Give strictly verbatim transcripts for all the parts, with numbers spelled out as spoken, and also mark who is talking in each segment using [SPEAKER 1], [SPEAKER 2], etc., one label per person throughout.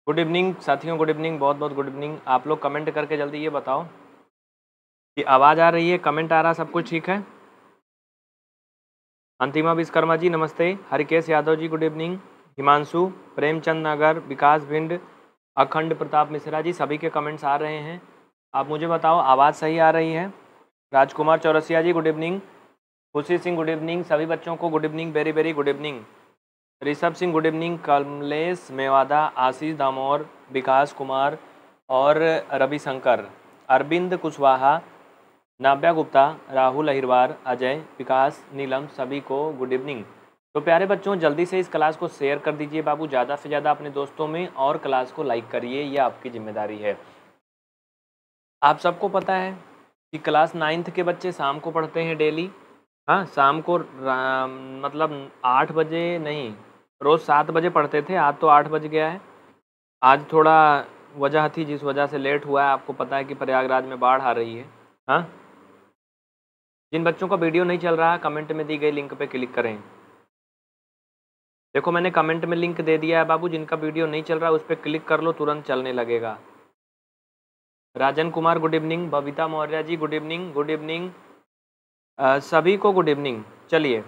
[SPEAKER 1] Good evening साथियों, good evening, बहुत बहुत गुड इवनिंग। आप लोग कमेंट करके जल्दी ये बताओ कि आवाज़ आ रही है, कमेंट आ रहा, सब कुछ ठीक है। अंतिमा विश्वकर्मा जी नमस्ते, हरिकेश यादव जी गुड इवनिंग, हिमांशु, प्रेमचंद नगर, विकास भिंड, अखंड प्रताप मिश्रा जी, सभी के कमेंट्स आ रहे हैं। आप मुझे बताओ आवाज़ सही आ रही है। Rajkumar Chaurasia ji good evening, Khushi Singh good evening, सभी बच्चों को good evening, very very good evening. Rishabh Singh good evening, Kamlesh Mewada, Ashish Damor, Vikas Kumar और रविशंकर, अरविंद कुशवाहा, नाव्या गुप्ता, राहुल अहिरवार, अजय, विकास, नीलम, सभी को गुड इवनिंग। तो प्यारे बच्चों, जल्दी से इस क्लास को शेयर कर दीजिए बाबू, ज़्यादा से ज़्यादा अपने दोस्तों में, और क्लास को लाइक करिए, ये आपकी जिम्मेदारी है। आप सबको पता है कि क्लास नाइन्थ के बच्चे शाम को पढ़ते हैं डेली। हाँ, शाम को मतलब आठ बजे नहीं, रोज़ सात बजे पढ़ते थे, आज तो आठ बज गया है। आज थोड़ा वजह थी जिस वजह से लेट हुआ है, आपको पता है कि प्रयागराज में बाढ़ आ रही है। हाँ, जिन बच्चों का वीडियो नहीं चल रहा, कमेंट में दी गई लिंक पे क्लिक करें। देखो मैंने कमेंट में लिंक दे दिया है बाबू, जिनका वीडियो नहीं चल रहा उस पर क्लिक कर लो, तुरंत चलने लगेगा। Rajan Kumar good evening, Babita Maurya ji good evening, good evening सभी को गुड इवनिंग। चलिए,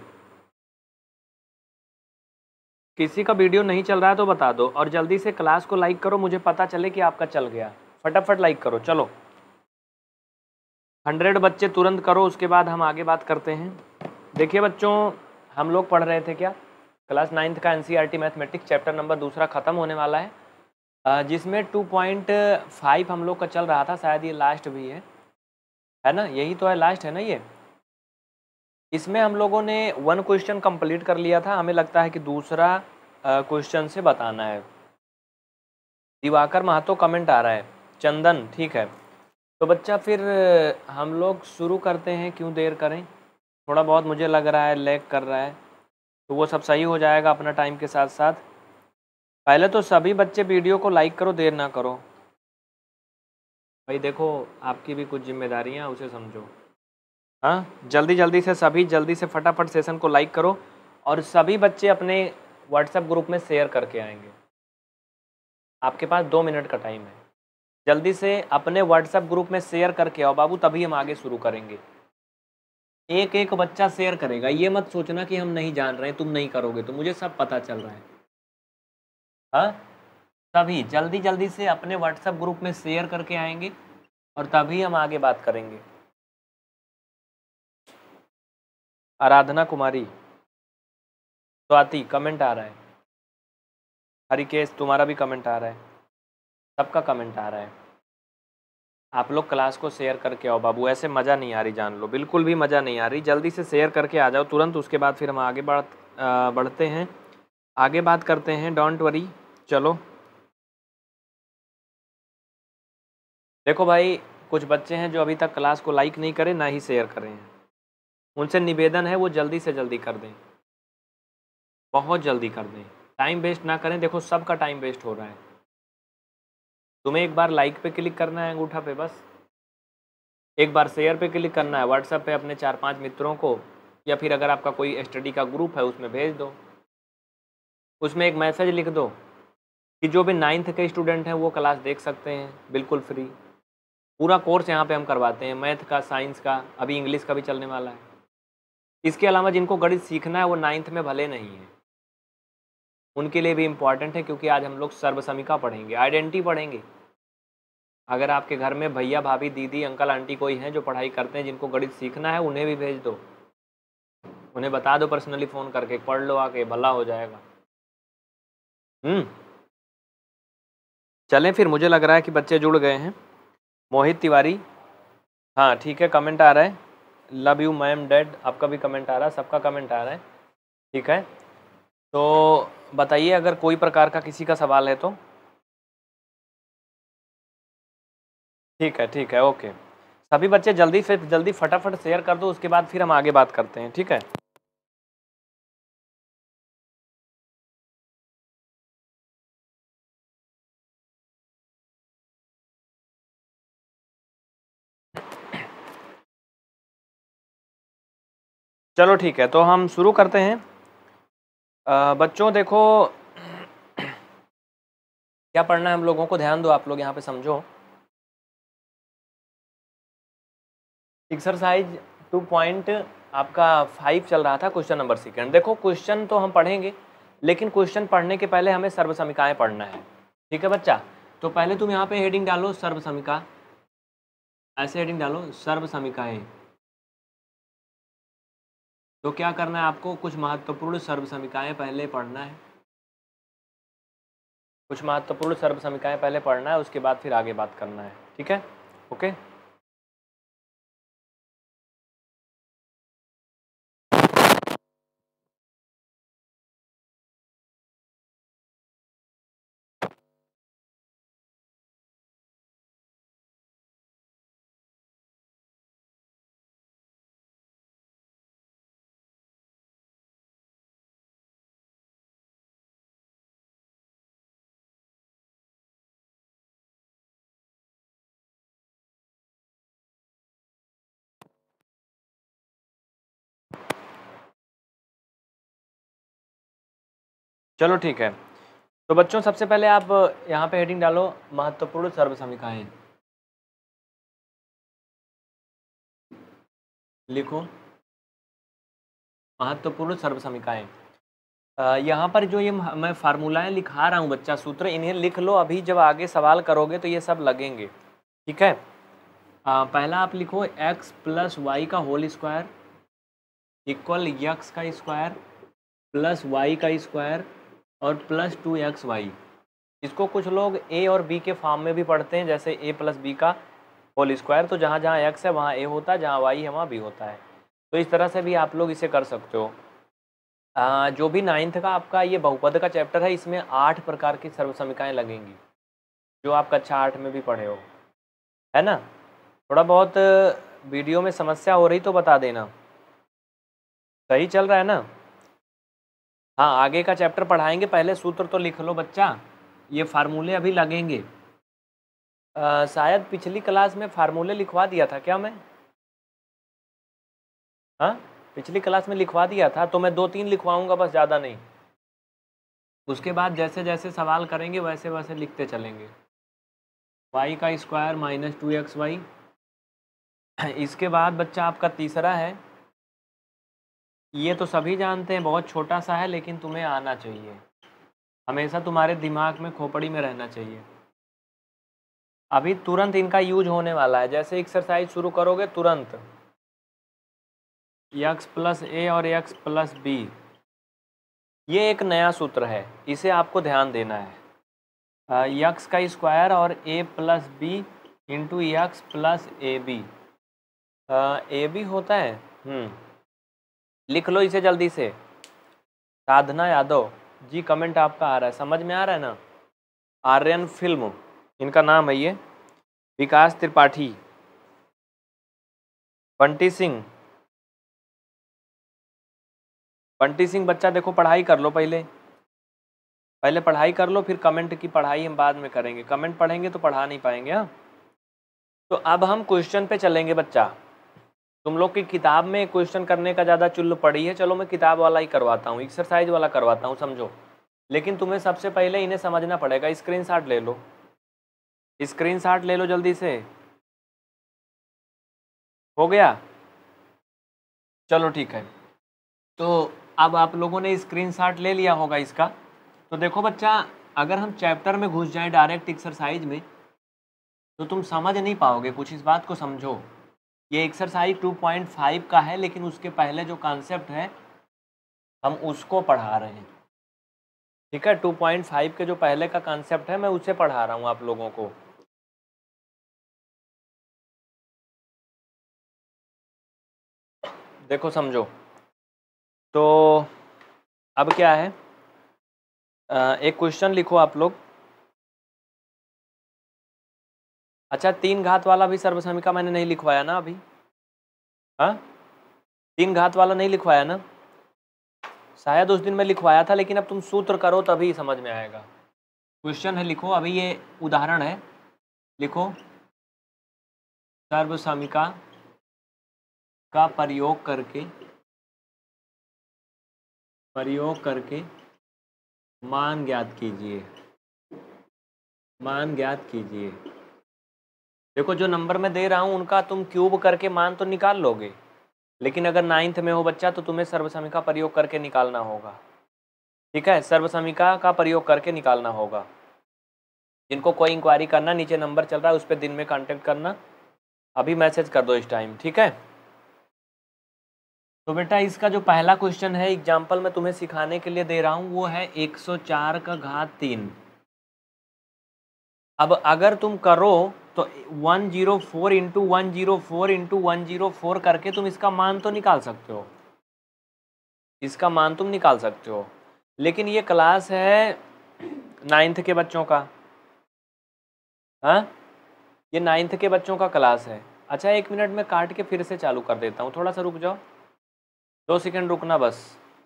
[SPEAKER 1] किसी का वीडियो नहीं चल रहा है तो बता दो, और जल्दी से क्लास को लाइक करो, मुझे पता चले कि आपका चल गया। फटाफट लाइक करो, चलो हंड्रेड बच्चे तुरंत करो, उसके बाद हम आगे बात करते हैं। देखिए बच्चों, हम लोग पढ़ रहे थे क्या, क्लास नाइन्थ का एनसीईआरटी मैथमेटिक्स चैप्टर नंबर दूसरा ख़त्म होने वाला है, जिसमें टू पॉइंट फाइव हम लोग का चल रहा था, शायद ये लास्ट भी है है ना, यही तो है, लास्ट है ना ये। इसमें हम लोगों ने वन क्वेश्चन कंप्लीट कर लिया था, हमें लगता है कि दूसरा क्वेश्चन से बताना है। दिवाकर महतो कमेंट आ रहा है, चंदन ठीक है। तो बच्चा फिर हम लोग शुरू करते हैं, क्यों देर करें, थोड़ा बहुत मुझे लग रहा है लैग कर रहा है, तो वो सब सही हो जाएगा अपना टाइम के साथ साथ। पहले तो सभी बच्चे वीडियो को लाइक करो, देर ना करो भाई, देखो आपकी भी कुछ जिम्मेदारियाँ, उसे समझो। हाँ, जल्दी जल्दी से सभी जल्दी से फटाफट सेशन को लाइक करो, और सभी बच्चे अपने व्हाट्सएप ग्रुप में शेयर करके आएंगे। आपके पास दो मिनट का टाइम है, जल्दी से अपने व्हाट्सएप ग्रुप में शेयर करके आओ बाबू, तभी हम आगे शुरू करेंगे। एक एक बच्चा शेयर करेगा, ये मत सोचना कि हम नहीं जान रहे हैं, तुम नहीं करोगे, तो मुझे सब पता चल रहा है। हाँ, तभी जल्दी जल्दी से अपने व्हाट्सएप ग्रुप में शेयर करके आएंगे, और तभी हम आगे बात करेंगे। आराधना कुमारी, स्वाति कमेंट आ रहा है, हरिकेश तुम्हारा भी कमेंट आ रहा है, सबका कमेंट आ रहा है। आप लोग क्लास को शेयर करके आओ बाबू, ऐसे मज़ा नहीं आ रही, जान लो बिल्कुल भी मज़ा नहीं आ रही, जल्दी से शेयर करके आ जाओ तुरंत, उसके बाद फिर हम आगे बढ़ बढ़ते हैं, आगे बात करते हैं, डोंट वरी। चलो देखो भाई, कुछ बच्चे हैं जो अभी तक क्लास को लाइक नहीं करें, ना ही शेयर करें हैं, उनसे निवेदन है वो जल्दी से जल्दी कर दें, बहुत जल्दी कर दें, टाइम वेस्ट ना करें। देखो सबका टाइम वेस्ट हो रहा है, तुम्हें एक बार लाइक पे क्लिक करना है अंगूठा पे, बस एक बार शेयर पे क्लिक करना है, व्हाट्सएप पे अपने चार पांच मित्रों को, या फिर अगर आपका कोई स्टडी का ग्रुप है उसमें भेज दो, उसमें एक मैसेज लिख दो कि जो भी नाइन्थ के स्टूडेंट हैं वो क्लास देख सकते हैं, बिल्कुल फ्री। पूरा कोर्स यहाँ पे हम करवाते हैं, मैथ का, साइंस का, अभी इंग्लिश का भी चलने वाला है। इसके अलावा जिनको गणित सीखना है वो नाइन्थ में भले नहीं है, उनके लिए भी इम्पॉर्टेंट है, क्योंकि आज हम लोग सर्वसमिका पढ़ेंगे, आइडेंटिटी पढ़ेंगे। अगर आपके घर में भैया भाभी दीदी अंकल आंटी कोई हैं जो पढ़ाई करते हैं, जिनको गणित सीखना है, उन्हें भी भेज दो, उन्हें बता दो पर्सनली फ़ोन करके, पढ़ लो आके, भला हो जाएगा। हम्म चलें फिर, मुझे लग रहा है कि बच्चे जुड़ गए हैं। मोहित तिवारी, हाँ ठीक है, कमेंट आ रहा है, लव यू मैम डैड, आपका भी कमेंट आ रहा है, सबका कमेंट आ रहा है, ठीक है। तो बताइए अगर कोई प्रकार का किसी का सवाल है तो। ठीक है ठीक है, ओके, सभी बच्चे जल्दी से जल्दी फटाफट शेयर कर दो, उसके बाद फिर हम आगे बात करते हैं, ठीक है। चलो ठीक है, तो हम शुरू करते हैं। आ, बच्चों देखो, क्या पढ़ना है हम लोगों को, ध्यान दो आप लोग यहाँ पे समझो। एक्सरसाइज टू पॉइंट आपका फाइव चल रहा था, क्वेश्चन नंबर सेकेंड। देखो क्वेश्चन तो हम पढ़ेंगे, लेकिन क्वेश्चन पढ़ने के पहले हमें सर्वसमीकाएं पढ़ना है, ठीक है बच्चा। तो पहले तुम यहाँ पे हेडिंग डालो सर्वसमीका, ऐसे हेडिंग डालो सर्वसमीकाएं। तो क्या करना है आपको, कुछ महत्वपूर्ण सर्वसमीकाएं पहले पढ़ना है, कुछ महत्वपूर्ण सर्वसमीकाएं पहले पढ़ना है, उसके बाद फिर आगे बात करना है, ठीक है, ओके। चलो ठीक है, तो बच्चों सबसे पहले आप यहाँ पे हेडिंग डालो महत्वपूर्ण सर्वसमीकाएं, लिखो महत्वपूर्ण सर्वसमीकाएं। यहाँ पर जो ये मैं फार्मूलाएं लिखा रहा हूँ बच्चा, सूत्र, इन्हें लिख लो, अभी जब आगे सवाल करोगे तो ये सब लगेंगे, ठीक है। आ, पहला आप लिखो x प्लस वाई का होल स्क्वायर इक्वल यक्स का स्क्वायर प्लस वाई का स्क्वायर और प्लस टू एक्स वाई। इसको कुछ लोग a और b के फॉर्म में भी पढ़ते हैं, जैसे a प्लस बी का होल स्क्वायर, तो जहाँ जहाँ x है वहाँ a होता है, जहाँ y है वहाँ b होता है। तो इस तरह से भी आप लोग इसे कर सकते हो। आ, जो भी नाइन्थ का आपका ये बहुपद का चैप्टर है, इसमें आठ प्रकार की सर्वसमीकाएं लगेंगी, जो आप कक्षा आठ में भी पढ़े हो, है ना। थोड़ा बहुत वीडियो में समस्या हो रही तो बता देना, सही चल रहा है ना। हाँ, आगे का चैप्टर पढ़ाएंगे, पहले सूत्र तो लिख लो बच्चा, ये फार्मूले अभी लगेंगे। आ, शायद पिछली क्लास में फार्मूले लिखवा दिया था क्या मैं, हाँ पिछली क्लास में लिखवा दिया था, तो मैं दो तीन लिखवाऊंगा बस, ज़्यादा नहीं। उसके बाद जैसे जैसे सवाल करेंगे वैसे वैसे लिखते चलेंगे। वाई का square minus two X Y. इसके बाद बच्चा आपका तीसरा है, ये तो सभी जानते हैं, बहुत छोटा सा है लेकिन तुम्हें आना चाहिए, हमेशा तुम्हारे दिमाग में खोपड़ी में रहना चाहिए। अभी तुरंत इनका यूज होने वाला है, जैसे एक्सरसाइज शुरू करोगे तुरंत एक्स प्लस ए और एक्स प्लस बी, ये एक नया सूत्र है, इसे आपको ध्यान देना है। यक्स का स्क्वायर और A plus B into X plus A B, A B होता है, हम्म लिख लो इसे जल्दी से। साधना यादव जी, कमेंट आपका आ रहा है, समझ में आ रहा है ना। आर्यन फिल्म इनका नाम है ये, विकास त्रिपाठी, बंटी सिंह, बंटी सिंह बच्चा देखो पढ़ाई कर लो, पहले पहले पढ़ाई कर लो, फिर कमेंट की पढ़ाई हम बाद में करेंगे, कमेंट पढ़ेंगे तो पढ़ा नहीं पाएंगे। हाँ, तो अब हम क्वेश्चन पे चलेंगे बच्चा। तुम लोग की किताब में क्वेश्चन करने का ज़्यादा चुल्ल पड़ी है, चलो मैं किताब वाला ही करवाता हूँ, एक्सरसाइज वाला करवाता हूँ, समझो। लेकिन तुम्हें सबसे पहले इन्हें समझना पड़ेगा। स्क्रीनशॉट ले लो, स्क्रीनशॉट ले लो जल्दी से, हो गया, चलो ठीक है। तो अब आप लोगों ने स्क्रीनशॉट ले लिया होगा इसका। तो देखो बच्चा, अगर हम चैप्टर में घुस जाएं डायरेक्ट एक्सरसाइज में तो तुम समझ नहीं पाओगे कुछ, इस बात को समझो। ये एक्सरसाइज टू पॉइंट फाइव का है, लेकिन उसके पहले जो कॉन्सेप्ट है हम उसको पढ़ा रहे हैं, ठीक है। टू पॉइंट फाइव के जो पहले का कॉन्सेप्ट है मैं उसे पढ़ा रहा हूँ आप लोगों को। देखो समझो, तो अब क्या है, एक क्वेश्चन लिखो आप लोग। अच्छा, तीन घात वाला भी सर्वसमीका मैंने नहीं लिखवाया ना अभी, हाँ तीन घात वाला नहीं लिखवाया ना, शायद उस दिन मैं लिखवाया था, लेकिन अब तुम सूत्र करो तभी समझ में आएगा। क्वेश्चन है, लिखो, अभी ये उदाहरण है, लिखो सर्वसमीका का प्रयोग करके प्रयोग करके मान ज्ञात कीजिए। मान ज्ञात कीजिए। देखो जो नंबर मैं दे रहा हूँ उनका तुम क्यूब करके मान तो निकाल लोगे, लेकिन अगर नाइन्थ में हो बच्चा तो तुम्हें सर्वसमीका प्रयोग करके निकालना होगा। ठीक है, सर्वसमीका का प्रयोग करके निकालना होगा। जिनको कोई इंक्वायरी करना, नीचे नंबर चल रहा है उस पर दिन में कांटेक्ट करना, अभी मैसेज कर दो इस टाइम। ठीक है, तो बेटा इसका जो पहला क्वेश्चन है एग्जाम्पल मैं तुम्हें सिखाने के लिए दे रहा हूँ वो है एक सौ चार का घात तीन। अब अगर तुम करो तो one zero four into one zero four into one zero four करके तुम इसका मान तो निकाल सकते हो, इसका मान तुम निकाल सकते हो। लेकिन ये क्लास है नाइन्थ के बच्चों का, हाँ ये नाइन्थ के बच्चों का क्लास है। अच्छा एक मिनट में काट के फिर से चालू कर देता हूँ, थोड़ा सा रुक जाओ, दो सेकंड रुकना बस।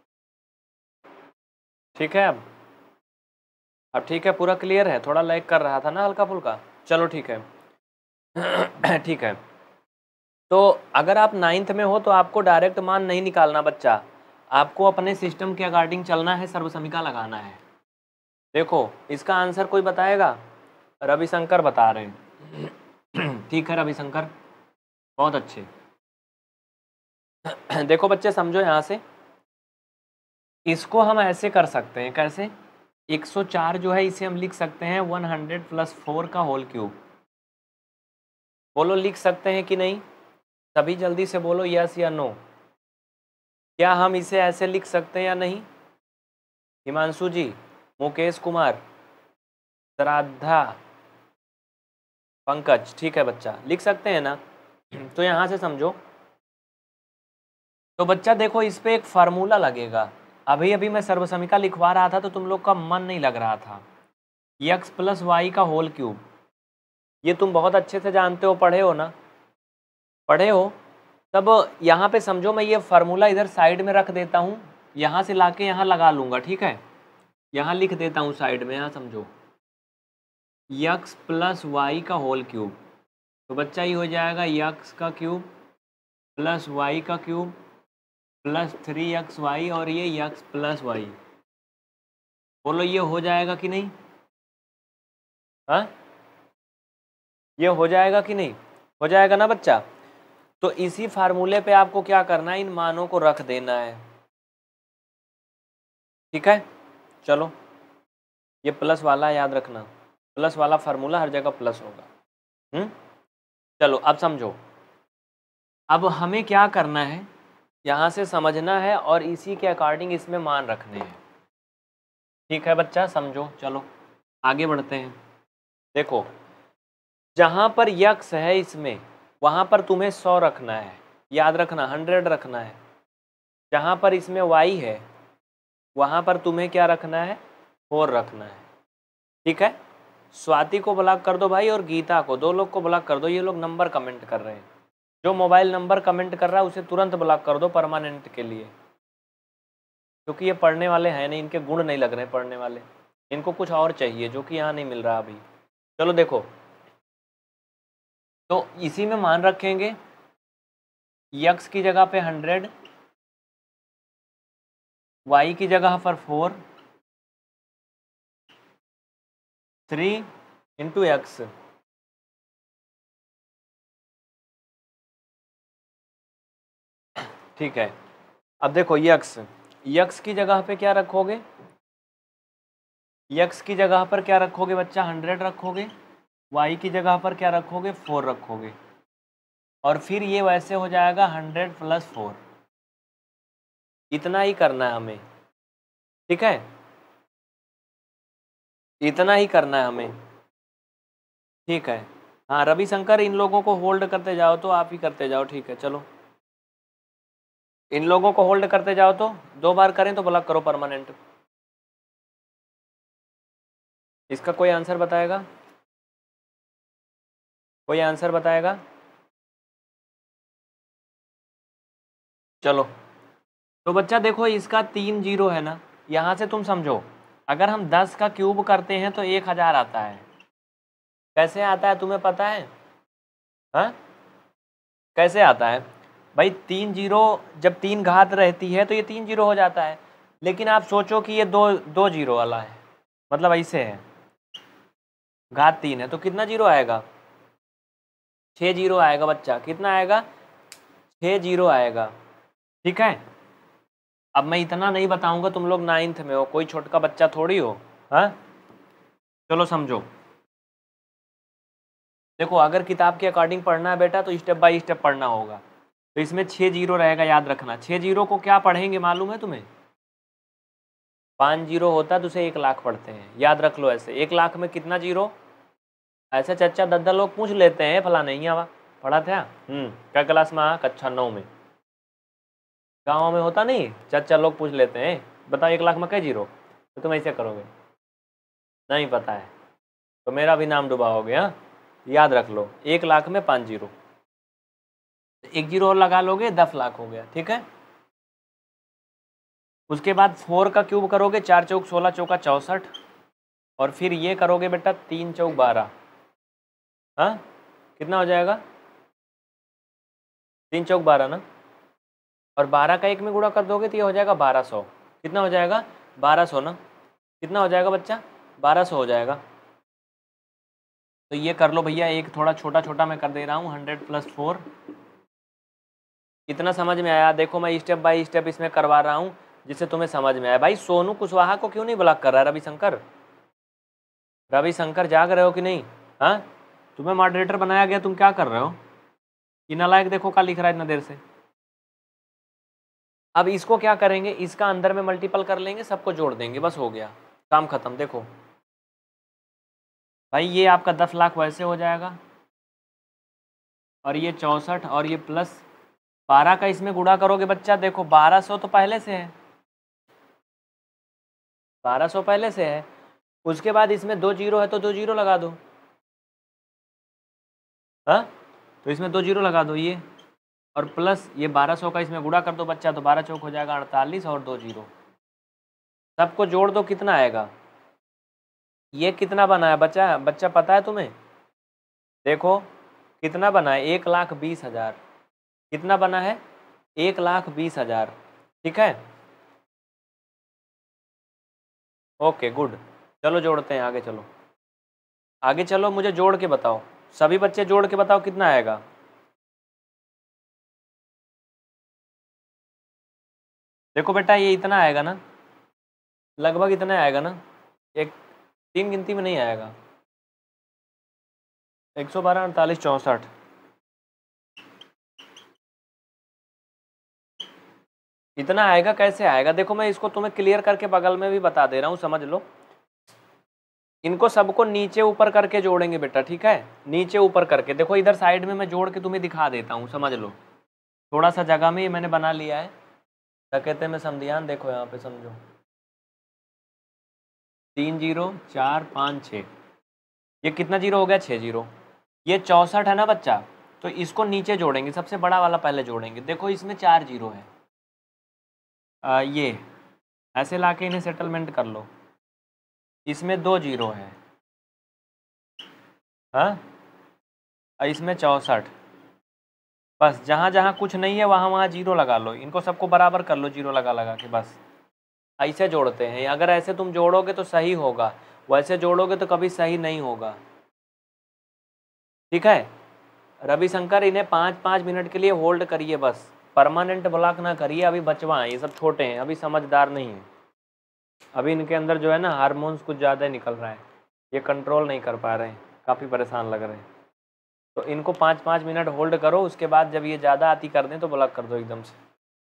[SPEAKER 1] ठीक है, अब अब ठीक है, पूरा क्लियर है, थोड़ा लैग कर रहा था ना हल्का फुल्का, चलो ठीक है। ठीक है, तो अगर आप नाइन्थ में हो तो आपको डायरेक्ट मान नहीं निकालना बच्चा, आपको अपने सिस्टम के अकॉर्डिंग चलना है, सर्वसमीका लगाना है। देखो इसका आंसर कोई बताएगा? रविशंकर बता रहे हैं। ठीक है रविशंकर, बहुत अच्छे। देखो बच्चे समझो यहाँ से, इसको हम ऐसे कर सकते हैं, कैसे? एक सौ चार जो है इसे हम लिख सकते हैं वन हंड्रेड प्लस फोर का होल क्यूब। बोलो लिख सकते हैं कि नहीं? सभी जल्दी से बोलो यस या नो। क्या हम इसे ऐसे लिख सकते हैं या नहीं? हिमांशु जी, मुकेश कुमार, श्राद्धा, पंकज, ठीक है बच्चा लिख सकते हैं ना? तो यहाँ से समझो, तो बच्चा देखो इस पे एक फार्मूला लगेगा। अभी अभी मैं सर्वसमीका लिखवा रहा था तो तुम लोग का मन नहीं लग रहा था। यक्स प्लस वाई का होल क्यूब, ये तुम बहुत अच्छे से जानते हो, पढ़े हो ना? पढ़े हो? तब यहाँ पे समझो, मैं ये फार्मूला इधर साइड में रख देता हूँ, यहाँ से लाके यहाँ लगा लूँगा। ठीक है, यहाँ लिख देता हूँ साइड में, यहाँ समझो यक्स प्लस वाई का होल क्यूब। तो बच्चा ये हो जाएगा यक्स का क्यूब प्लस वाई का cube plus three X Y, और ये यक्स प्लस वाई। बोलो ये हो जाएगा कि नहीं? हाँ ये हो जाएगा कि नहीं? हो जाएगा ना बच्चा? तो इसी फार्मूले पे आपको क्या करना है, इन मानों को रख देना है। ठीक है, चलो ये प्लस वाला याद रखना, प्लस वाला फार्मूला हर जगह प्लस होगा। हम्म चलो अब समझो, अब हमें क्या करना है, यहाँ से समझना है और इसी के अकॉर्डिंग इसमें मान रखने हैं। ठीक है बच्चा, समझो, चलो आगे बढ़ते हैं। देखो जहाँ पर यक्स है इसमें, वहाँ पर तुम्हें सौ रखना है, याद रखना, हंड्रेड रखना है। जहाँ पर इसमें वाई है वहाँ पर तुम्हें क्या रखना है, फोर रखना है। ठीक है, स्वाति को ब्लॉक कर दो भाई, और गीता को, दो लोग को ब्लॉक कर दो, ये लोग नंबर कमेंट कर रहे हैं। जो मोबाइल नंबर कमेंट कर रहा है उसे तुरंत ब्लॉक कर दो परमानेंट के लिए, क्योंकि ये पढ़ने वाले हैं नहीं, इनके गुण नहीं लग रहे पढ़ने वाले, इनको कुछ और चाहिए जो कि यहाँ नहीं मिल रहा अभी। चलो देखो, तो इसी में मान रखेंगे, यक्स की जगह पे हंड्रेड, वाई की जगह पर फोर, थ्री इंटू एक्स। ठीक है, अब देखो यक्स, यक्स की जगह पे क्या रखोगे, यक्स की जगह पर क्या रखोगे बच्चा, हंड्रेड रखोगे, वाई की जगह पर क्या रखोगे, फोर रखोगे, और फिर ये वैसे हो जाएगा हंड्रेड प्लस फोर। इतना ही करना है हमें। ठीक है, इतना ही करना है हमें। ठीक है, हाँ रविशंकर, इन लोगों को होल्ड करते जाओ, तो आप ही करते जाओ। ठीक है, चलो इन लोगों को होल्ड करते जाओ, तो दो बार करें तो ब्लॉक करो परमानेंट। इसका कोई आंसर बताएगा? कोई आंसर बताएगा? चलो तो बच्चा देखो, इसका तीन जीरो है ना, यहाँ से तुम समझो, अगर हम दस का क्यूब करते हैं तो एक हज़ार आता है। कैसे आता है तुम्हें पता है? हाँ कैसे आता है भाई? तीन जीरो, जब तीन घात रहती है तो ये तीन जीरो हो जाता है, लेकिन आप सोचो कि ये दो दो जीरो वाला है, मतलब ऐसे है, घात तीन है तो कितना जीरो आएगा, छः जीरो आएगा बच्चा। कितना आएगा, छः जीरो आएगा। ठीक है, अब मैं इतना नहीं बताऊंगा, तुम लोग नाइन्थ में हो, कोई छोटा बच्चा थोड़ी हो। हाँ चलो समझो। देखो अगर किताब के अकॉर्डिंग पढ़ना है बेटा तो स्टेप बाय स्टेप पढ़ना होगा। तो इसमें छः जीरो रहेगा, याद रखना। छः जीरो को क्या पढ़ेंगे मालूम है तुम्हें, पाँच जीरो होता है तो उसे एक लाख पढ़ते हैं, याद रख लो। ऐसे एक लाख में कितना जीरो, ऐसे चच्चा दद्दा लोग पूछ लेते हैं, फला नहीं आवा पढ़ा था। हम्म क्या क्लास में आ, कक्षा नौ में। गाँव में होता नहीं, चच्चा लोग पूछ लेते हैं बताओ एक लाख में क्या जीरो, तो तुम ऐसे करोगे, नहीं पता है तो मेरा भी नाम डुबा हो गया। याद रख लो, एक लाख में पाँच जीरो, एक जीरो और लगा लोगे दस लाख हो गया। ठीक है, उसके बाद फोर का क्यूब करोगे, चार चौक सोलह चौका चौंसठ, और फिर ये करोगे बेटा तीन चौक बारह। हाँ कितना हो जाएगा, तीन चौक बारह ना, और बारह का एक में गुणा कर दोगे तो ये हो जाएगा बारह सौ। कितना हो जाएगा, बारह सौ ना। कितना हो जाएगा बच्चा, बारह सौ हो जाएगा। तो ये कर लो भैया, एक थोड़ा छोटा छोटा मैं कर दे रहा हूँ, हंड्रेड प्लस फोर। इतना समझ में आया। देखो मैं स्टेप बाय स्टेप इसमें करवा रहा हूँ जिससे तुम्हें समझ में आया। भाई सोनू कुशवाहा को क्यों नहीं ब्लॉक कर रहा है रविशंकर, रविशंकर जाग रहे हो कि नहीं। हाँ तुम्हें मॉडरेटर बनाया गया, तुम क्या कर रहे हो, ये नालायक देखो क्या लिख रहा है इतना देर से। अब इसको क्या करेंगे, इसका अंदर में मल्टीपल कर लेंगे, सबको जोड़ देंगे, बस हो गया काम खत्म। देखो भाई ये आपका दस लाख वैसे हो जाएगा, और ये चौंसठ, और ये प्लस बारह का इसमें गुणा करोगे बच्चा। देखो बारह सौ तो पहले से है, बारह सौ पहले से है। उसके बाद इसमें दो जीरो है तो दो जीरो लगा दो। हाँ तो इसमें दो जीरो लगा दो ये, और प्लस ये बारह सौ का इसमें गुणा कर दो बच्चा, तो बारह चौक हो जाएगा अड़तालीस, और दो जीरो। सबको जोड़ दो, कितना आएगा, ये कितना बना है बच्चा, बच्चा पता है तुम्हें, देखो कितना बना है, एक लाख बीस हजार। कितना बना है, एक लाख बीस हजार। ठीक है, ओके गुड। चलो जोड़ते हैं, आगे चलो, आगे चलो, मुझे जोड़ के बताओ, सभी बच्चे जोड़ के बताओ कितना आएगा। देखो बेटा ये इतना आएगा ना, लगभग इतना आएगा ना, एक तीन गिनती में नहीं आएगा, एक सौ बारह अड़तालीस चौंसठ। इतना आएगा, कैसे आएगा, देखो मैं इसको तुम्हें क्लियर करके बगल में भी बता दे रहा हूँ, समझ लो। इनको सबको नीचे ऊपर करके जोड़ेंगे बेटा, ठीक है, नीचे ऊपर करके। देखो इधर साइड में मैं जोड़ के तुम्हें दिखा देता हूँ, समझ लो। थोड़ा सा जगह में ये मैंने बना लिया है, क्या कहते हैं मैं समझियान, देखो यहाँ पे समझो, तीन जीरो चार पाँच छः, ये कितना जीरो हो गया, छः जीरो। ये चौंसठ है ना बच्चा, तो इसको नीचे जोड़ेंगे, सबसे बड़ा वाला पहले जोड़ेंगे। देखो इसमें चार जीरो है, आ, ये ऐसे लाके इन्हें सेटलमेंट कर लो। इसमें दो जीरो है, हाँ, इसमें चौंसठ। बस जहाँ जहाँ कुछ नहीं है वहाँ वहाँ जीरो लगा लो, इनको सबको बराबर कर लो जीरो लगा लगा के, बस ऐसे जोड़ते हैं। अगर ऐसे तुम जोड़ोगे तो सही होगा, वैसे जोड़ोगे तो कभी सही नहीं होगा। ठीक है, रविशंकर इन्हें पाँच पाँच मिनट के लिए होल्ड करिए, बस परमानेंट ब्लॉक ना करिए। अभी बचवा हैं, ये सब छोटे हैं, अभी समझदार नहीं है, अभी इनके अंदर जो है ना हार्मोन्स कुछ ज़्यादा निकल रहा है, ये कंट्रोल नहीं कर पा रहे हैं, काफ़ी परेशान लग रहे हैं। तो इनको पाँच पाँच मिनट होल्ड करो, उसके बाद जब ये ज़्यादा आती कर दें तो ब्लॉक कर दो एकदम से।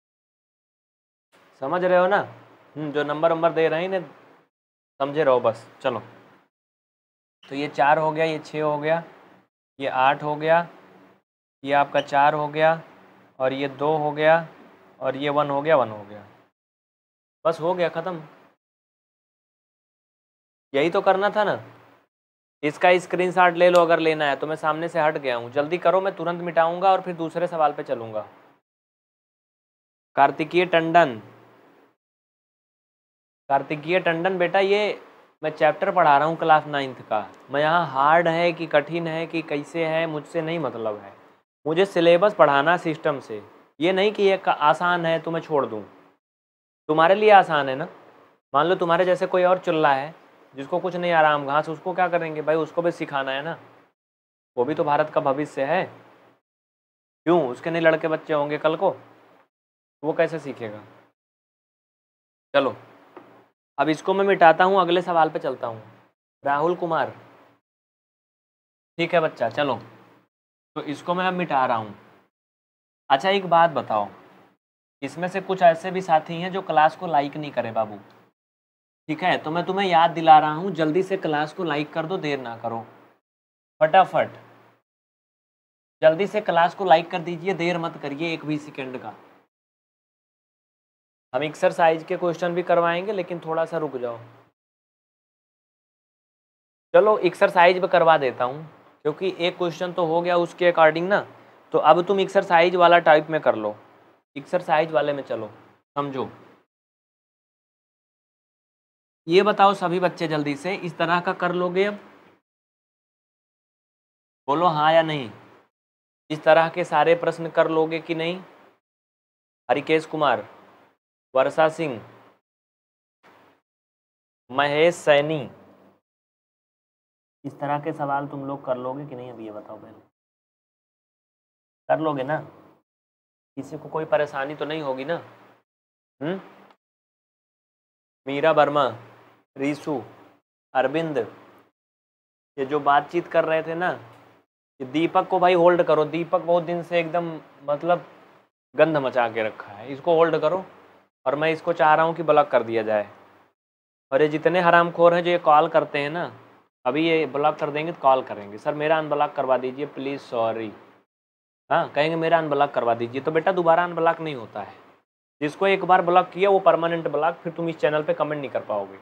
[SPEAKER 1] समझ रहे हो ना, जो नंबर नंबर दे रहे हैं इन्हें समझे रहो बस। चलो तो ये चार हो गया, ये छः हो गया, ये आठ हो गया, ये आपका चार हो गया, और ये दो हो गया, और ये वन हो गया, वन हो गया, बस हो गया ख़त्म। यही तो करना था ना। इसका स्क्रीनशॉट ले लो अगर लेना है तो, मैं सामने से हट गया हूँ, जल्दी करो, मैं तुरंत मिटाऊंगा और फिर दूसरे सवाल पे चलूँगा। कार्तिकीय टंडन, कार्तिकीय टंडन बेटा, ये मैं चैप्टर पढ़ा रहा हूँ क्लास नाइन्थ का। मैं यहाँ हार्ड है कि कठिन है कि कैसे है मुझसे नहीं मतलब है, मुझे सिलेबस पढ़ाना सिस्टम से। ये नहीं कि ये आसान है तो मैं छोड़ दूँ। तुम्हारे लिए आसान है ना, मान लो तुम्हारे जैसे कोई और चुल्ला है, जिसको कुछ नहीं आ रहा आम घास, उसको क्या करेंगे भाई, उसको भी सिखाना है ना, वो भी तो भारत का भविष्य है। क्यों, उसके नहीं लड़के बच्चे होंगे कल को, वो कैसे सीखेगा। चलो अब इसको मैं मिटाता हूँ, अगले सवाल पे चलता हूँ। राहुल कुमार, ठीक है बच्चा, चलो तो इसको मैं अब मिटा रहा हूँ। अच्छा एक बात बताओ, इसमें से कुछ ऐसे भी साथी हैं जो क्लास को लाइक नहीं करे बाबू, ठीक है, तो मैं तुम्हें याद दिला रहा हूँ, जल्दी से क्लास को लाइक कर दो, देर ना करो, फटाफट जल्दी से क्लास को लाइक कर दीजिए, देर मत करिए एक भी सेकंड का। हम एक्सरसाइज के क्वेश्चन भी करवाएंगे, लेकिन थोड़ा सा रुक जाओ। चलो एक्सरसाइज भी करवा देता हूँ, क्योंकि एक क्वेश्चन तो हो गया उसके अकॉर्डिंग ना, तो अब तुम एक्सरसाइज वाला टाइप में कर लो, एक्सरसाइज वाले में चलो, समझो। ये बताओ सभी बच्चे जल्दी से, इस तरह का कर लोगे अब, बोलो हाँ या नहीं, इस तरह के सारे प्रश्न कर लोगे कि नहीं। हरिकेश कुमार, वर्षा सिंह, महेश सैनी, इस तरह के सवाल तुम लोग कर लोगे कि नहीं, अब ये बताओ पहले, कर लोगे ना, किसी को कोई परेशानी तो नहीं होगी ना। हम्म मीरा वर्मा, रीशु, अरविंद, ये जो बातचीत कर रहे थे ना, ये दीपक को भाई होल्ड करो, दीपक बहुत दिन से एकदम मतलब गंध मचा के रखा है, इसको होल्ड करो, और मैं इसको चाह रहा हूँ कि ब्लॉक कर दिया जाए। और ये जितने हरामखोर हैं जो ये कॉल करते हैं ना, अभी ये ब्लॉक कर देंगे तो कॉल करेंगे, सर मेरा अनब्लॉक करवा दीजिए प्लीज़, सॉरी, हाँ कहेंगे मेरा अनब्लॉक करवा दीजिए, तो बेटा दोबारा अनब्लॉक नहीं होता है, जिसको एक बार ब्लॉक किया वो परमानेंट ब्लॉक, फिर तुम इस चैनल पे कमेंट नहीं कर पाओगे,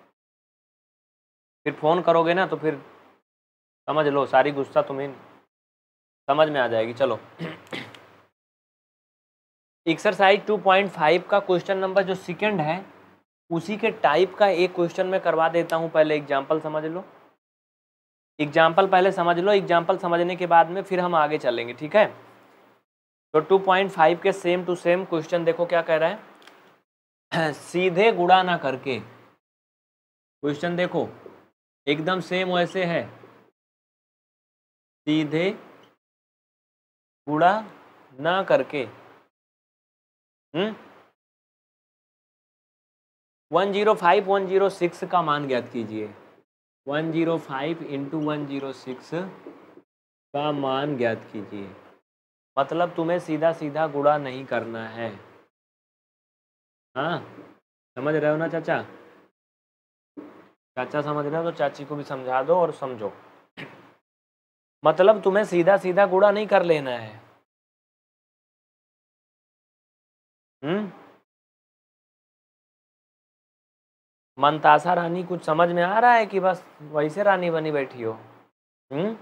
[SPEAKER 1] फिर फ़ोन करोगे ना तो फिर समझ लो सारी गुस्सा तुम्हें समझ में आ जाएगी। चलो एक्सरसाइज टू पॉइंट फाइव का क्वेश्चन नंबर जो सेकंड है, उसी के टाइप का एक क्वेश्चन मैं करवा देता हूँ, पहले एग्जाम्पल समझ लो, एग्जाम्पल पहले समझ लो, एग्जाम्पल समझने के बाद में फिर हम आगे चलेंगे, ठीक है। तो टू पॉइंट फाइव के सेम टू सेम क्वेश्चन देखो क्या कह रहा है, सीधे गुणा ना करके, क्वेश्चन देखो एकदम सेम वैसे है, सीधे गुणा ना करके, हम्म one zero five one zero six का मान ज्ञात कीजिए, one zero five into one zero six का मान ज्ञात कीजिए, मतलब तुम्हें सीधा सीधा गुणा नहीं करना है, हाँ समझ रहे हो ना चाचा, चाचा समझ रहे हो तो चाची को भी समझा दो और समझो, मतलब तुम्हें सीधा सीधा गुणा नहीं कर लेना है। हम्म मनताशा रानी कुछ समझ में आ रहा है कि बस वैसे रानी बनी बैठी हो। हम्म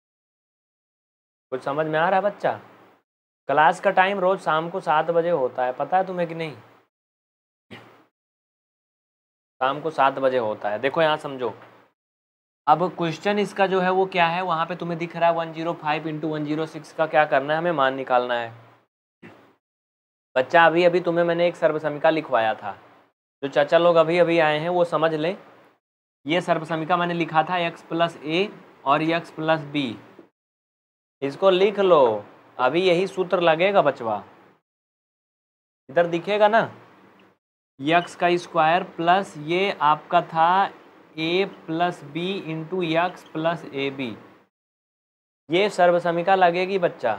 [SPEAKER 1] कुछ समझ में आ रहा है बच्चा। क्लास का टाइम रोज शाम को सात बजे होता है, पता है तुम्हें कि नहीं, शाम को सात बजे होता है। देखो यहाँ समझो, अब क्वेश्चन इसका जो है वो क्या है, वहाँ पे तुम्हें दिख रहा है one zero five into one zero six का क्या करना है, हमें मान निकालना है। बच्चा अभी अभी तुम्हें मैंने एक सर्वसमिका लिखवाया था, जो चाचा लोग अभी अभी आए हैं वो समझ लें, ये सर्वसमिका मैंने लिखा था एक्स प्लस ए और एक्स प्लस बी, इसको लिख लो, अभी यही सूत्र लगेगा बचवा, इधर दिखेगा ना, यक्स का स्क्वायर प्लस ये आपका था A plus B into X plus A B, ये सर्वसमिका लगेगी बच्चा,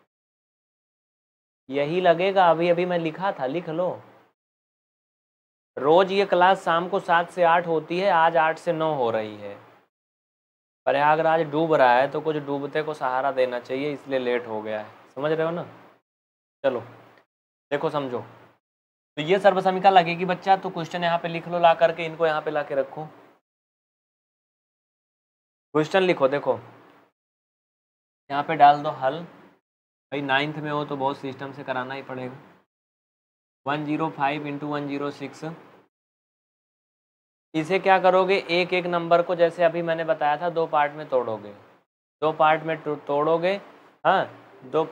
[SPEAKER 1] यही लगेगा, अभी अभी मैं लिखा था, लिख लो। रोज ये क्लास शाम को सात से आठ होती है, आज आठ से नौ हो रही है, प्रयागराज डूब रहा है तो कुछ डूबते को सहारा देना चाहिए, इसलिए लेट हो गया है, समझ रहे हो ना। चलो देखो समझो, तो ये सर्वसमिका लगेगी बच्चा, तो क्वेश्चन यहाँ पे लिख लो, ला करके इनको यहाँ पे ला के रखो, क्वेश्चन लिखो, देखो यहाँ पे डाल दो हल, भाई नाइन्थ में हो तो बहुत सिस्टम से कराना ही पड़ेगा। One zero five into one zero six, इसे क्या करोगे, एक एक नंबर को जैसे अभी मैंने बताया था दो पार्ट में तोड़ोगे, दो पार्ट में तोड़ोगे, हाँ दो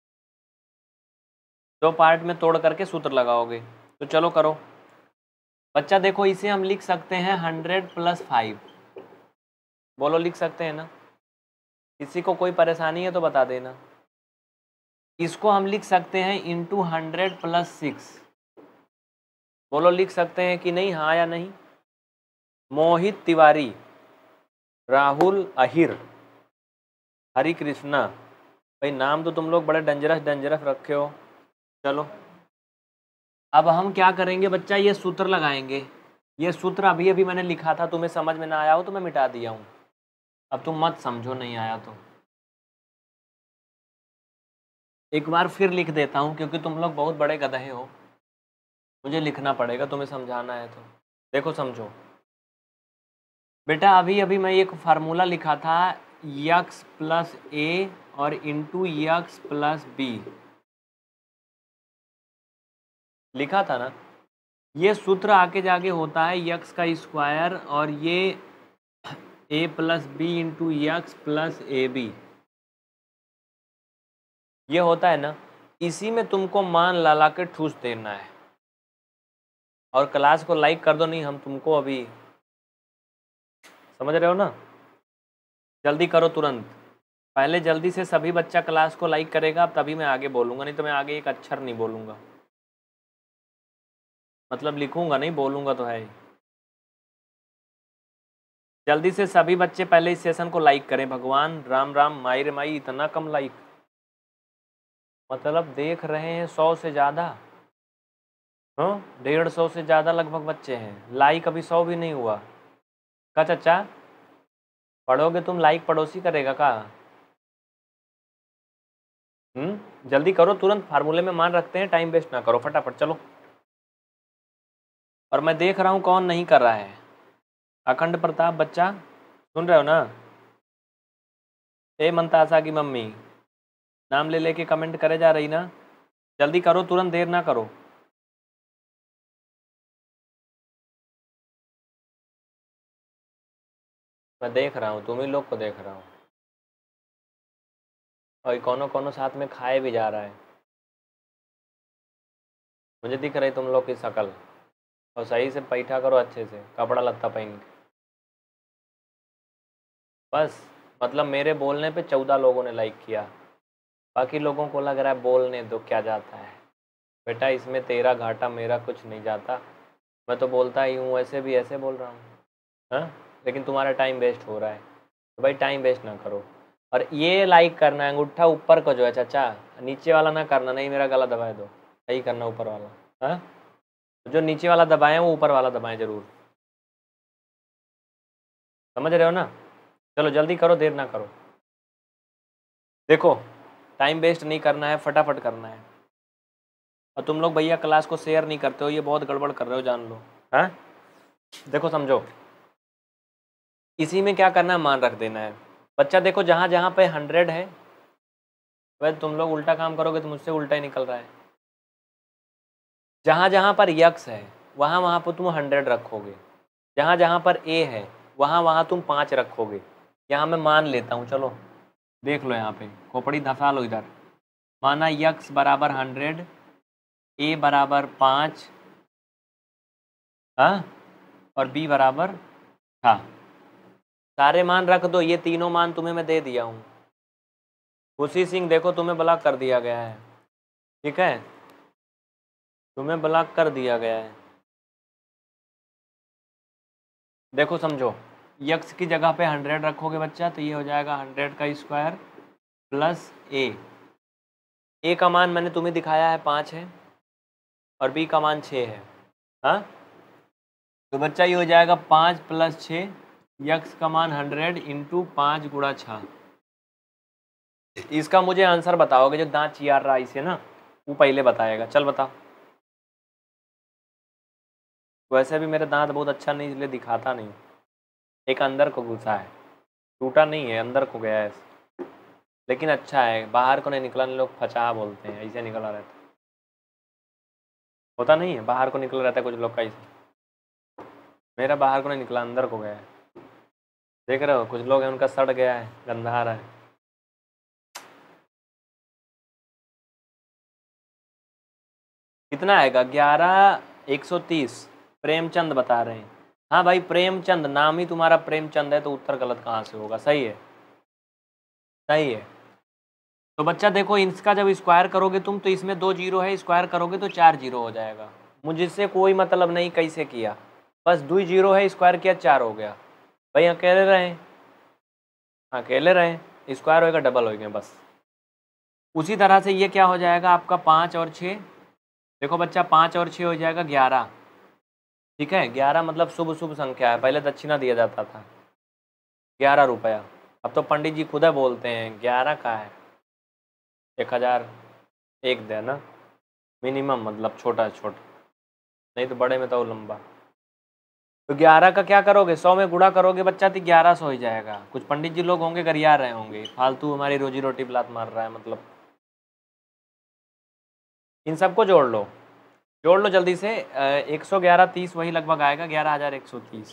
[SPEAKER 1] दो पार्ट में तोड़ करके सूत्र लगाओगे। तो चलो करो, बच्चा देखो इसे हम लिख सकते हैं हंड्रेड प्लस फाइव, बोलो लिख सकते हैं ना? किसी को कोई परेशानी है तो बता देना। इसको हम लिख सकते हैं इंटू हंड्रेड प्लस सिक्स, बोलो लिख सकते हैं कि नहीं, हाँ या नहीं? मोहित तिवारी, राहुल अहिर, हरि कृष्णा, भाई नाम तो तुम लोग बड़े डेंजरस डेंजरस रखे हो। चलो अब हम क्या करेंगे बच्चा, ये सूत्र लगाएंगे। ये सूत्र अभी अभी मैंने लिखा था, तुम्हें समझ में ना आया हो तो मैं मिटा दिया हूँ। अब तुम मत समझो नहीं आया तो। एक बार फिर लिख देता हूँ क्योंकि तुम लोग बहुत बड़े गधे हो, मुझे लिखना पड़ेगा, तुम्हें समझाना है तो। देखो समझो बेटा, अभी अभी मैं एक फार्मूला लिखा था, यक्स प्लस ए और इंटू यक्स प्लस बी, लिखा था ना? ये सूत्र आके जाके होता है यक्स का स्क्वायर और ये A plus B into X plus A B, ये होता है ना? इसी में तुमको मान ला ला के ठूस देना है। और क्लास को लाइक कर दो, नहीं हम तुमको अभी समझ रहे हो ना? जल्दी करो तुरंत, पहले जल्दी से सभी बच्चा क्लास को लाइक करेगा तभी मैं आगे बोलूँगा, नहीं तो मैं आगे एक अक्षर नहीं बोलूँगा, मतलब लिखूँगा नहीं, बोलूँगा तो है ही। जल्दी से सभी बच्चे पहले इस सेशन को लाइक करें। भगवान राम राम, माई रे माई, इतना कम लाइक, मतलब देख रहे हैं सौ से ज़्यादा, हाँ डेढ़ सौ से ज़्यादा लगभग बच्चे हैं, लाइक अभी सौ भी नहीं हुआ। का चचा पढ़ोगे तुम, लाइक पड़ोसी करेगा का? हम्म जल्दी करो तुरंत, फार्मूले में मान रखते हैं, टाइम वेस्ट ना करो, फटाफट चलो। और मैं देख रहा हूँ कौन नहीं कर रहा है। अखंड प्रताप बच्चा सुन रहे हो ना? ए मनतासा की मम्मी नाम ले लेके कमेंट करे जा रही ना? जल्दी करो तुरंत, देर ना करो। मैं देख रहा हूँ, तुम ही लोग को देख रहा हूँ, और कोनो कोनो साथ में खाए भी जा रहा है, मुझे दिख रही तुम लोग की शक्ल। और सही से बैठा करो अच्छे से, कपड़ा लत्ता पहन के। बस मतलब मेरे बोलने पे चौदह लोगों ने लाइक किया, बाकी लोगों को लग रहा है बोलने दो क्या जाता है। बेटा इसमें तेरा घाटा, मेरा कुछ नहीं जाता, मैं तो बोलता ही हूँ, ऐसे भी ऐसे बोल रहा हूँ, हाँ? लेकिन तुम्हारा टाइम वेस्ट हो रहा है, तो भाई टाइम वेस्ट ना करो। और ये लाइक करना है, अंगूठा ऊपर का जो है चाचा, नीचे वाला ना करना, नहीं मेरा गला दबाए दो, सही करना ऊपर वाला, हाँ? तो जो नीचे वाला दबाएं वो ऊपर वाला दबाएं ज़रूर, समझ रहे हो ना? चलो जल्दी करो, देर ना करो। देखो टाइम वेस्ट नहीं करना है, फटाफट करना है। और तुम लोग भैया क्लास को शेयर नहीं करते हो, ये बहुत गड़बड़ कर रहे हो, जान लो, हाँ? देखो समझो, इसी में क्या करना है, मान रख देना है। बच्चा देखो जहाँ जहाँ पे हंड्रेड है, वह तुम लोग उल्टा काम करोगे तो मुझसे उल्टा ही निकल रहा है। जहाँ जहाँ पर यक्स है वहाँ वहाँ पर तुम हंड्रेड रखोगे, जहाँ जहाँ पर ए है वहाँ वहाँ तुम पाँच रखोगे। यहाँ मैं मान लेता हूँ, चलो देख लो, यहाँ पे खोपड़ी धसा लो इधर। माना यक्स बराबर हंड्रेड, ए बराबर पाँच, हाँ, और बी बराबर, हाँ, सारे मान रख दो, ये तीनों मान तुम्हें मैं दे दिया हूँ। खुशी सिंह देखो तुम्हें ब्लॉक कर दिया गया है, ठीक है, तुम्हें ब्लॉक कर दिया गया है। देखो समझो, यक्स की जगह पे हंड्रेड रखोगे बच्चा तो ये हो जाएगा हंड्रेड का स्क्वायर प्लस ए। ए का मान मैंने तुम्हें दिखाया है पाँच है और बी का मान छः है, हाँ? तो बच्चा ये हो जाएगा पाँच प्लस छः, यक्स का मान हंड्रेड इंटू पाँच गुणा छः। इसका मुझे आंसर बताओगे, जो दांत चियार रहा इसे ना, वो पहले बताएगा। चल बताओ। वैसे भी मेरे दांत बहुत अच्छा नहीं, इसलिए दिखाता नहीं, एक अंदर को घुसा है, टूटा नहीं है, अंदर को गया है, लेकिन अच्छा है, बाहर को नहीं निकला। लोग फचा बोलते हैं, ऐसे निकला रहता होता नहीं है, बाहर को निकला रहता है कुछ लोग का ऐसे। मेरा बाहर को नहीं निकला, अंदर को गया है, देख रहे हो? कुछ लोग हैं उनका सड़ गया है, गंदा आ रहा है। कितना आएगा? ग्यारह एक सौ तीस प्रेमचंद बता रहे हैं। हाँ भाई प्रेमचंद, नाम ही तुम्हारा प्रेमचंद है तो उत्तर गलत कहाँ से होगा? सही है, सही है। तो बच्चा देखो इसका जब स्क्वायर करोगे तुम तो इसमें दो जीरो है, स्क्वायर करोगे तो चार जीरो हो जाएगा। मुझसे कोई मतलब नहीं कैसे किया, बस दो जीरो है, स्क्वायर किया चार हो गया। भाई अकेले रहे, अकेले रहे, स्क्वायर होएगा डबल होएगा बस। उसी तरह से ये क्या हो जाएगा आपका पाँच और छः, देखो बच्चा पाँच और छः हो जाएगा ग्यारह, ठीक है। ग्यारह मतलब शुभ शुभ संख्या है, पहले दक्षिणा दिया जाता था ग्यारह रुपया, अब तो पंडित जी खुद बोलते हैं ग्यारह का है, एक हज़ार एक देना मिनिमम, मतलब छोटा छोटा, नहीं तो बड़े में तो लंबा। तो ग्यारह का क्या करोगे, सौ में गुणा करोगे बच्चा तो ग्यारह सौ हो जाएगा। कुछ पंडित जी लोग होंगे गरिया रहे होंगे, फालतू हमारी रोजी रोटी बिलात मार रहा है मतलब। इन सबको जोड़ लो, जोड़ लो जल्दी से, एक सौ ग्यारह तीस वही लगभग आएगा, ग्यारह हज़ार एक सौ तीस।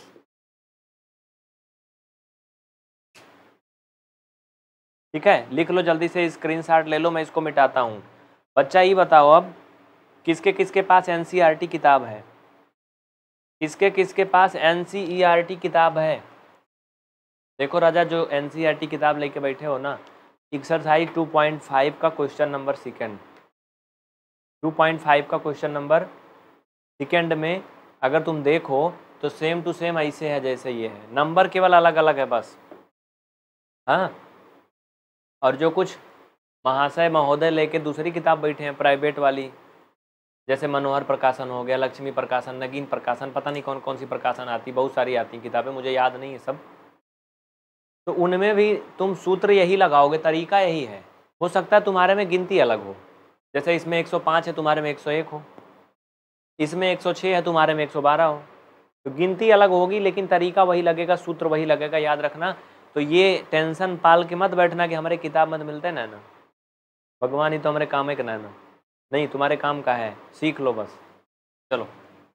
[SPEAKER 1] ठीक है, लिख लो जल्दी से, स्क्रीनशॉट ले लो, मैं इसको मिटाता हूँ। बच्चा ये बताओ अब किसके किसके पास एनसीईआरटी किताब है, किसके किसके पास एनसीईआरटी किताब है? देखो राजा, जो एनसीईआरटी किताब लेके बैठे हो ना, एक्सरसाइज टू पॉइंट फाइव का question number second, two point five का क्वेश्चन नंबर सेकेंड में अगर तुम देखो तो सेम टू सेम ऐसे है जैसे ये है, नंबर केवल अलग अलग है बस। हाँ, और जो कुछ महाशय महोदय लेके दूसरी किताब बैठे हैं प्राइवेट वाली, जैसे मनोहर प्रकाशन हो गया, लक्ष्मी प्रकाशन, नगीन प्रकाशन, पता नहीं कौन कौन सी प्रकाशन आती, बहुत सारी आती किताबें, मुझे याद नहीं है सब। तो उनमें भी तुम सूत्र यही लगाओगे, तरीका यही है। हो सकता है तुम्हारे में गिनती अलग हो, जैसे इसमें एक सौ पाँच है तुम्हारे में एक सौ एक हो, इसमें एक सौ छः है तुम्हारे में एक सौ बारह हो, तो गिनती अलग होगी लेकिन तरीका वही लगेगा, सूत्र वही लगेगा, याद रखना। तो ये टेंशन पाल के मत बैठना कि हमारे किताब मत मिलते ना ना, भगवान ही तो हमारे काम है कि ना ना, नहीं तुम्हारे काम का है, सीख लो बस। चलो,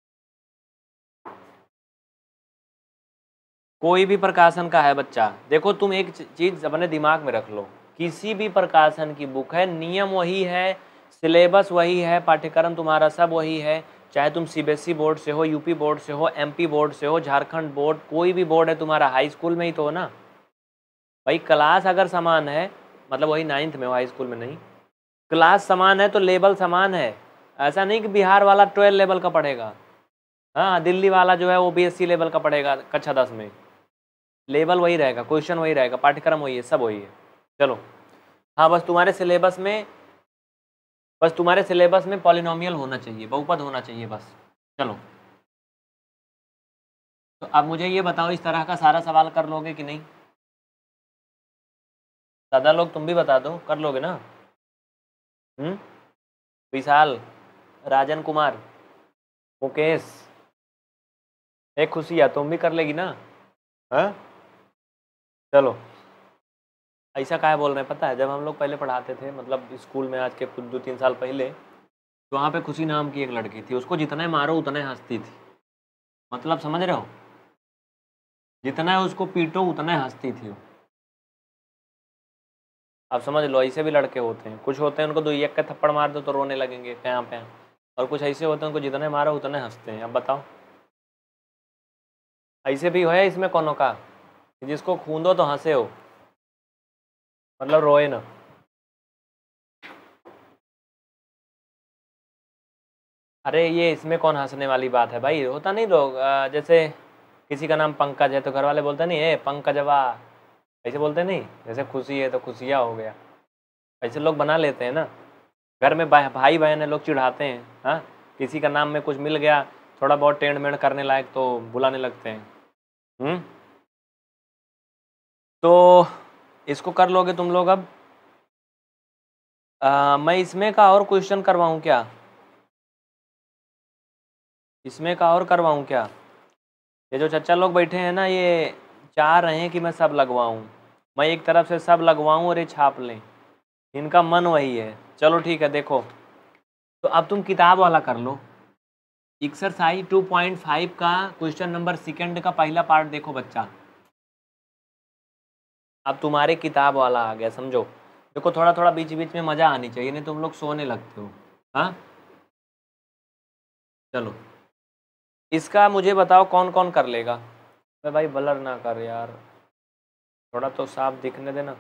[SPEAKER 1] कोई भी प्रकाशन का है बच्चा, देखो तुम एक चीज़ अपने दिमाग में रख लो, किसी भी प्रकाशन की बुक है, नियम वही है, सिलेबस वही है, पाठ्यक्रम तुम्हारा सब वही है, चाहे तुम सीबीएसई बोर्ड से हो, यूपी बोर्ड से हो, एमपी बोर्ड से हो, झारखंड बोर्ड, कोई भी बोर्ड है तुम्हारा, हाई स्कूल में ही तो हो ना भाई। क्लास अगर समान है, मतलब वही नाइन्थ में हो, हाई स्कूल में नहीं, क्लास समान है तो लेवल समान है। ऐसा नहीं कि बिहार वाला ट्वेल्व लेवल का पढ़ेगा, हाँ दिल्ली वाला जो है वो बीएससी लेवल का पढ़ेगा कक्षा दस में, लेवल वही रहेगा, क्वेश्चन वही रहेगा, पाठ्यक्रम वही है, सब वही है। चलो, हाँ बस तुम्हारे सिलेबस में, बस तुम्हारे सिलेबस में पॉलिनोमियल होना चाहिए, बहुपद होना चाहिए बस। चलो, तो अब मुझे ये बताओ, इस तरह का सारा सवाल कर लोगे कि नहीं? दादा लोग तुम भी बता दो, कर लोगे ना? हम्म, विशाल, राजन कुमार, मुकेश, एक खुशिया, तुम भी कर लेगी ना? हाँ चलो, ऐसा क्या बोल रहे हैं पता है, जब हम लोग पहले पढ़ाते थे, मतलब स्कूल में आज के कुछ दो तीन साल पहले, तो वहाँ पे खुशी नाम की एक लड़की थी, उसको जितना मारो उतना हंसती थी, मतलब समझ रहे हो, जितना उसको पीटो उतना हंसती थी। आप समझ लो, ऐसे भी लड़के होते हैं, कुछ होते हैं उनको दो एक का थप्पड़ मार दो तो रोने लगेंगे क्या पे, और कुछ ऐसे होते हैं उनको जितने मारो उतने हंसते हैं। अब बताओ, ऐसे भी हो है इसमें कोनो का, जिसको खूंदो तो हंसे हो, मतलब रोए ना। अरे ये इसमें कौन हंसने वाली बात है भाई, होता नहीं लोग, जैसे किसी का नाम पंकज है तो घर वाले बोलते नहीं ए पंकजवा, ऐसे बोलते नहीं, जैसे खुशी है तो खुशिया हो गया, ऐसे लोग बना लेते हैं ना। घर में भाई बहन है, लोग चिढ़ाते हैं, हाँ किसी का नाम में कुछ मिल गया थोड़ा बहुत टेढ़ मेढ़ करने लायक तो बुलाने लगते हैं। हम्म, तो इसको कर लोगे तुम लोग। अब आ, मैं इसमें का और क्वेश्चन करवाऊँ क्या, इसमें का और करवाऊँ क्या? ये जो चच्चा लोग बैठे हैं ना, ये चाह रहे हैं कि मैं सब लगवाऊँ, मैं एक तरफ से सब लगवाऊँ और ये छाप लें, इनका मन वही है। चलो ठीक है, देखो तो अब तुम किताब वाला कर लो, एक्सरसाइज टू पॉइंट फाइव का क्वेश्चन नंबर सेकंड का पहला पार्ट देखो बच्चा, अब तुम्हारे किताब वाला आ गया, समझो। देखो थोड़ा थोड़ा बीच बीच में मज़ा आनी चाहिए, नहीं तुम लोग सोने लगते हो। हाँ चलो, इसका मुझे बताओ कौन कौन कर लेगा। मैं भाई ब्लर ना कर यार, थोड़ा तो साफ दिखने देना।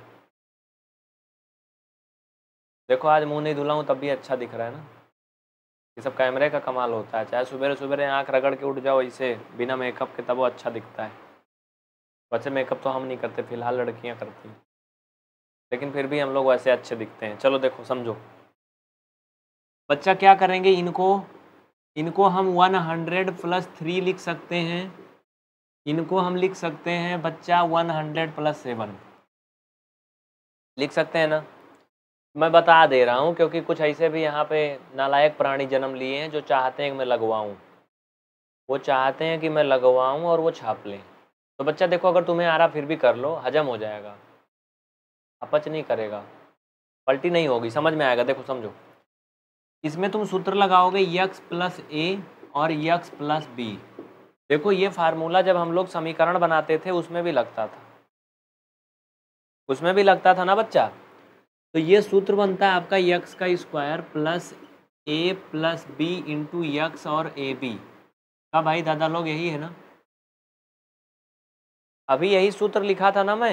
[SPEAKER 1] देखो आज मुंह नहीं धुला हूँ तब भी अच्छा दिख रहा है ना। ये सब कैमरे का कमाल होता है, चाहे सुबह सुबह आँख रगड़ के उठ जाओ इसे बिना मेकअप के, तब वो अच्छा दिखता है। वैसे मेकअप तो हम नहीं करते फिलहाल, लड़कियाँ करती हैं, लेकिन फिर भी हम लोग वैसे अच्छे दिखते हैं। चलो देखो समझो बच्चा, क्या करेंगे, इनको इनको हम वन हंड्रेड प्लस थ्री लिख सकते हैं, इनको हम लिख सकते हैं बच्चा वन हंड्रेड प्लस सेवन लिख सकते हैं ना। मैं बता दे रहा हूँ क्योंकि कुछ ऐसे भी यहाँ पे नालायक प्राणी जन्म लिए हैं जो चाहते हैं कि मैं लगवाऊँ, वो चाहते हैं कि मैं लगवाऊँ और वो छाप लें। तो बच्चा देखो, अगर तुम्हें आ रहा फिर भी कर लो, हजम हो जाएगा, अपच नहीं करेगा, पलटी नहीं होगी, समझ में आएगा। देखो समझो, इसमें तुम सूत्र लगाओगे यक्स प्लस ए और यक्स प्लस बी। देखो ये फार्मूला जब हम लोग समीकरण बनाते थे उसमें भी लगता था, उसमें भी लगता था ना बच्चा। तो ये सूत्र बनता है आपका यक्स का square plus A plus B into X और ए बी का। भाई दादा लोग यही है ना, अभी यही सूत्र लिखा था ना मैं।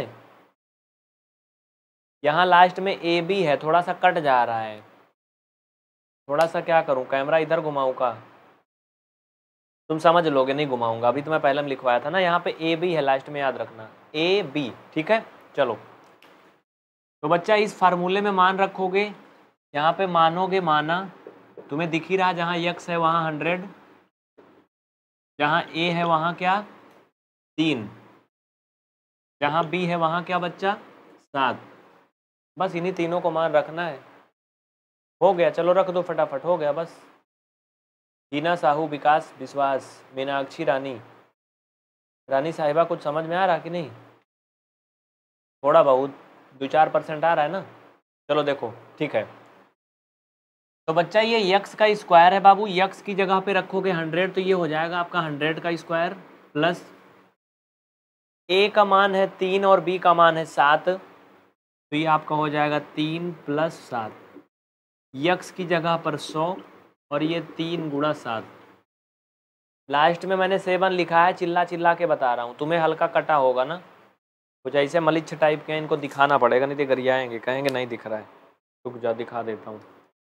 [SPEAKER 1] यहाँ लास्ट में ए बी है, थोड़ा सा कट जा रहा है, थोड़ा सा क्या करूँ, कैमरा इधर घुमाऊँ का, तुम समझ लोगे, नहीं घुमाऊंगा अभी, तो मैं पहले में लिखवाया था ना। यहाँ पे ए बी है लास्ट में, याद रखना ए बी, ठीक है। चलो तो बच्चा इस फार्मूले में मान रखोगे, यहाँ पे मानोगे, माना तुम्हें दिख ही रहा, जहाँ यक्स है वहाँ हंड्रेड, जहाँ ए है वहाँ क्या तीन, जहाँ बी है वहाँ क्या बच्चा सात। बस इन्हीं तीनों को मान रखना है, हो गया। चलो रख दो फटाफट, हो गया बस। हीना साहू, विकास विश्वास, मीनाक्षी रानी, रानी साहिबा, कुछ समझ में आ रहा कि नहीं? थोड़ा बहुत दो चार परसेंट आ रहा है ना। चलो देखो ठीक है, तो बच्चा ये यक्स का स्क्वायर है बाबू, यक्स की जगह पे रखोगे हंड्रेड, तो ये हो जाएगा आपका हंड्रेड का स्क्वायर प्लस ए का मान है तीन और बी का मान है सात, तो ये आपका हो जाएगा तीन प्लस सात, यक्स की जगह पर सौ और ये तीन गुणा सात। लास्ट में मैंने सेवन लिखा है, चिल्ला चिल्ला के बता रहा हूँ, तुम्हें हल्का कटा होगा ना, कुछ ऐसे मलिच्छ टाइप के, इनको दिखाना पड़ेगा, नहीं तो गरियाएंगे, कहेंगे नहीं दिख रहा है। रुक जा दिखा देता हूँ।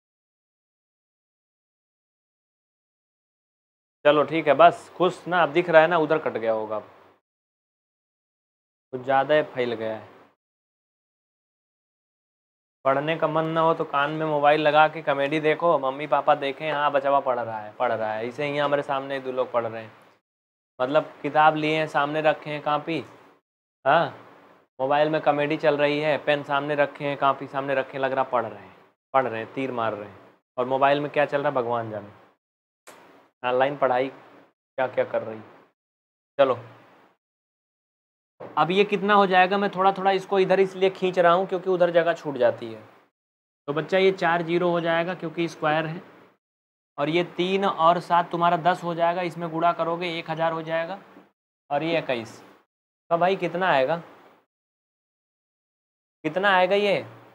[SPEAKER 1] चलो ठीक है, बस खुश ना, अब दिख रहा है ना, उधर कट गया होगा, अब कुछ ज़्यादा फैल गया है। पढ़ने का मन ना हो तो कान में मोबाइल लगा के कॉमेडी देखो, मम्मी पापा देखें हाँ बचावा पढ़ रहा है पढ़ रहा है। इसे ही हमारे सामने दो लोग पढ़ रहे हैं, मतलब किताब लिए हैं, सामने रखे हैं कापी, हाँ मोबाइल में कॉमेडी चल रही है, पेन सामने रखे हैं, कापी सामने रखे हैं, लग रहा पढ़ रहे हैं पढ़ रहे हैं तीर मार रहे हैं, और मोबाइल में क्या चल रहा है भगवान जाने, ऑनलाइन पढ़ाई क्या क्या कर रही। चलो अब ये कितना हो जाएगा, मैं थोड़ा थोड़ा इसको इधर इसलिए खींच रहा हूँ क्योंकि उधर जगह छूट जाती है। तो बच्चा ये चार जीरो हो जाएगा क्योंकि स्क्वायर है, और ये तीन और सात तुम्हारा दस हो जाएगा, इसमें गुणा करोगे एक हज़ार हो जाएगा, और ये इक्कीस का। भाई कितना आएगा, कितना आएगा ये,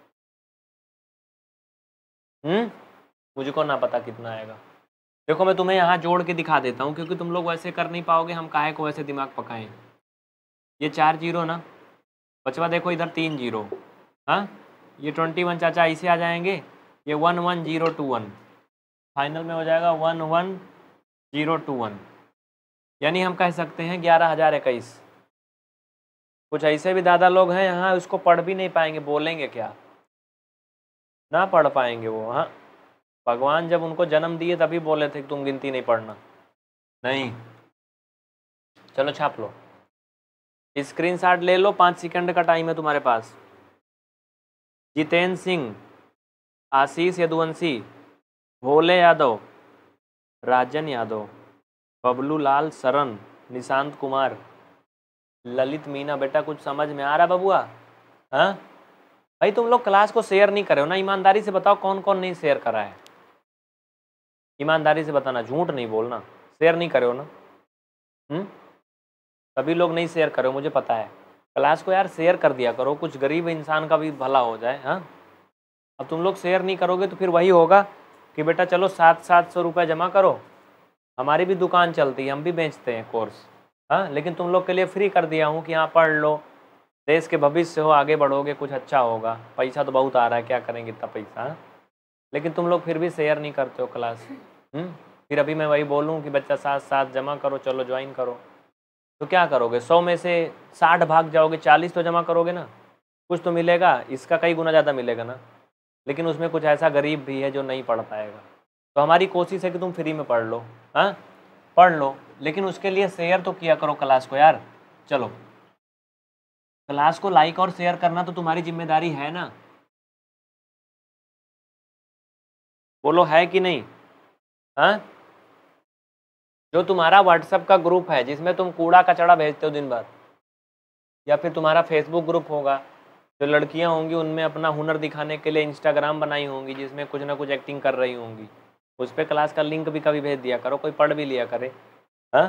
[SPEAKER 1] हम्म मुझको ना पता कितना आएगा। देखो मैं तुम्हें यहाँ जोड़ के दिखा देता हूँ क्योंकि तुम लोग वैसे कर नहीं पाओगे, हम काहे को वैसे दिमाग पकाएं। ये चार जीरो ना बचवा, देखो इधर तीन जीरो, हाँ ये ट्वेंटी वन चाचा ऐसे आ जाएंगे, ये one one zero two one, final में हो जाएगा one one zero two one, यानी हम कह सकते हैं ग्यारह हज़ार इक्कीस। कुछ ऐसे भी दादा लोग हैं यहाँ, उसको पढ़ भी नहीं पाएंगे, बोलेंगे क्या, ना पढ़ पाएंगे वो। हाँ भगवान जब उनको जन्म दिए तभी बोले थे कि तुम गिनती नहीं पढ़ना, नहीं। चलो छाप लो, स्क्रीनशॉट ले लो, पाँच सेकंड का टाइम है तुम्हारे पास। जितेंद्र सिंह, आशीष यदुवंशी, भोले यादव, राजन यादव, बबलू लाल सरन, निशांत कुमार, ललित मीना। बेटा कुछ समझ में आ रहा बबुआ? हाँ भाई तुम लोग क्लास को शेयर नहीं करे हो ना, ईमानदारी से बताओ कौन कौन नहीं शेयर करा है, ईमानदारी से बताना, झूठ नहीं बोलना। शेयर नहीं करे हो ना? हम्म सभी लोग नहीं शेयर करो, मुझे पता है। क्लास को यार शेयर कर दिया करो, कुछ गरीब इंसान का भी भला हो जाए। हाँ अब तुम लोग शेयर नहीं करोगे तो फिर वही होगा कि बेटा चलो सात सात सौ रुपये जमा करो, हमारी भी दुकान चलती है, हम भी बेचते हैं कोर्स। हाँ, लेकिन तुम लोग के लिए फ्री कर दिया हूँ कि हाँ पढ़ लो, देश के भविष्य हो, आगे बढ़ोगे, कुछ अच्छा होगा। पैसा तो बहुत आ रहा है, क्या करेंगे इतना पैसा। हाँ? लेकिन तुम लोग फिर भी शेयर नहीं करते हो क्लास। हम्म फिर अभी मैं वही बोलूँ कि बच्चा साथ साथ जमा करो, चलो ज्वाइन करो, तो क्या करोगे? सौ में से साठ भाग जाओगे, चालीस तो जमा करोगे ना, कुछ तो मिलेगा। इसका कई गुना ज़्यादा मिलेगा ना। लेकिन उसमें कुछ ऐसा गरीब भी है जो नहीं पढ़ पाएगा। तो हमारी कोशिश है कि तुम फ्री में पढ़ लो। हाँ, पढ़ लो, लेकिन उसके लिए शेयर तो किया करो क्लास को यार। चलो, क्लास को लाइक और शेयर करना तो तुम्हारी जिम्मेदारी है ना। बोलो है कि नहीं? हाँ, जो तुम्हारा व्हाट्सएप का ग्रुप है जिसमें तुम कूड़ा कचड़ा भेजते हो दिन भर, या फिर तुम्हारा फेसबुक ग्रुप होगा, जो लड़कियां होंगी उनमें अपना हुनर दिखाने के लिए इंस्टाग्राम बनाई होंगी जिसमें कुछ ना कुछ एक्टिंग कर रही होंगी, उस पर क्लास का लिंक भी कभी भेज दिया करो, कोई पढ़ भी लिया करे। हाँ,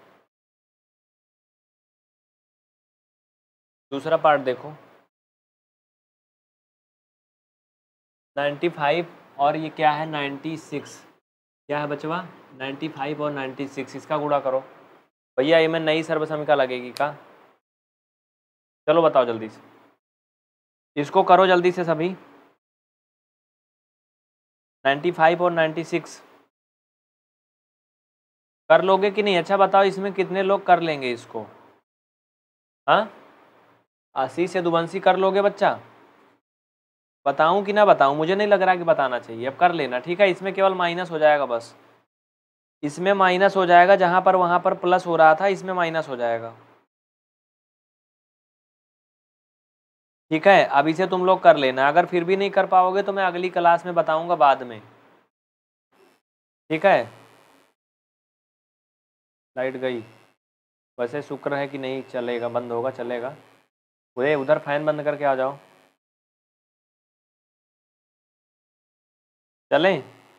[SPEAKER 1] दूसरा पार्ट देखो, नाइन्टी फाइव और ये क्या है, नाइन्टी सिक्स। क्या है बचवा? नाइन्टी फाइव और नाइन्टी सिक्स, इसका गुणा करो। भैया ये में नई सर्वसमिका लगेगी का? चलो बताओ जल्दी से, इसको करो जल्दी से सभी। नाइन्टी फाइव और नाइन्टी सिक्स कर लोगे कि नहीं? अच्छा बताओ, इसमें कितने लोग कर लेंगे इसको? हाँ, अस्सी से दुबंसी कर लोगे बच्चा? बताऊं कि ना बताऊं? मुझे नहीं लग रहा कि बताना चाहिए, अब कर लेना, ठीक है। इसमें केवल माइनस हो जाएगा बस, इसमें माइनस हो जाएगा, जहां पर वहां पर प्लस हो रहा था इसमें माइनस हो जाएगा, ठीक है। अब इसे तुम लोग कर लेना, अगर फिर भी नहीं कर पाओगे तो मैं अगली क्लास में बताऊंगा बाद में, ठीक है। लाइट गई, वैसे शुक्र है कि नहीं चलेगा, बंद होगा, चलेगा। वे उधर फैन बंद करके आ जाओ, चलें?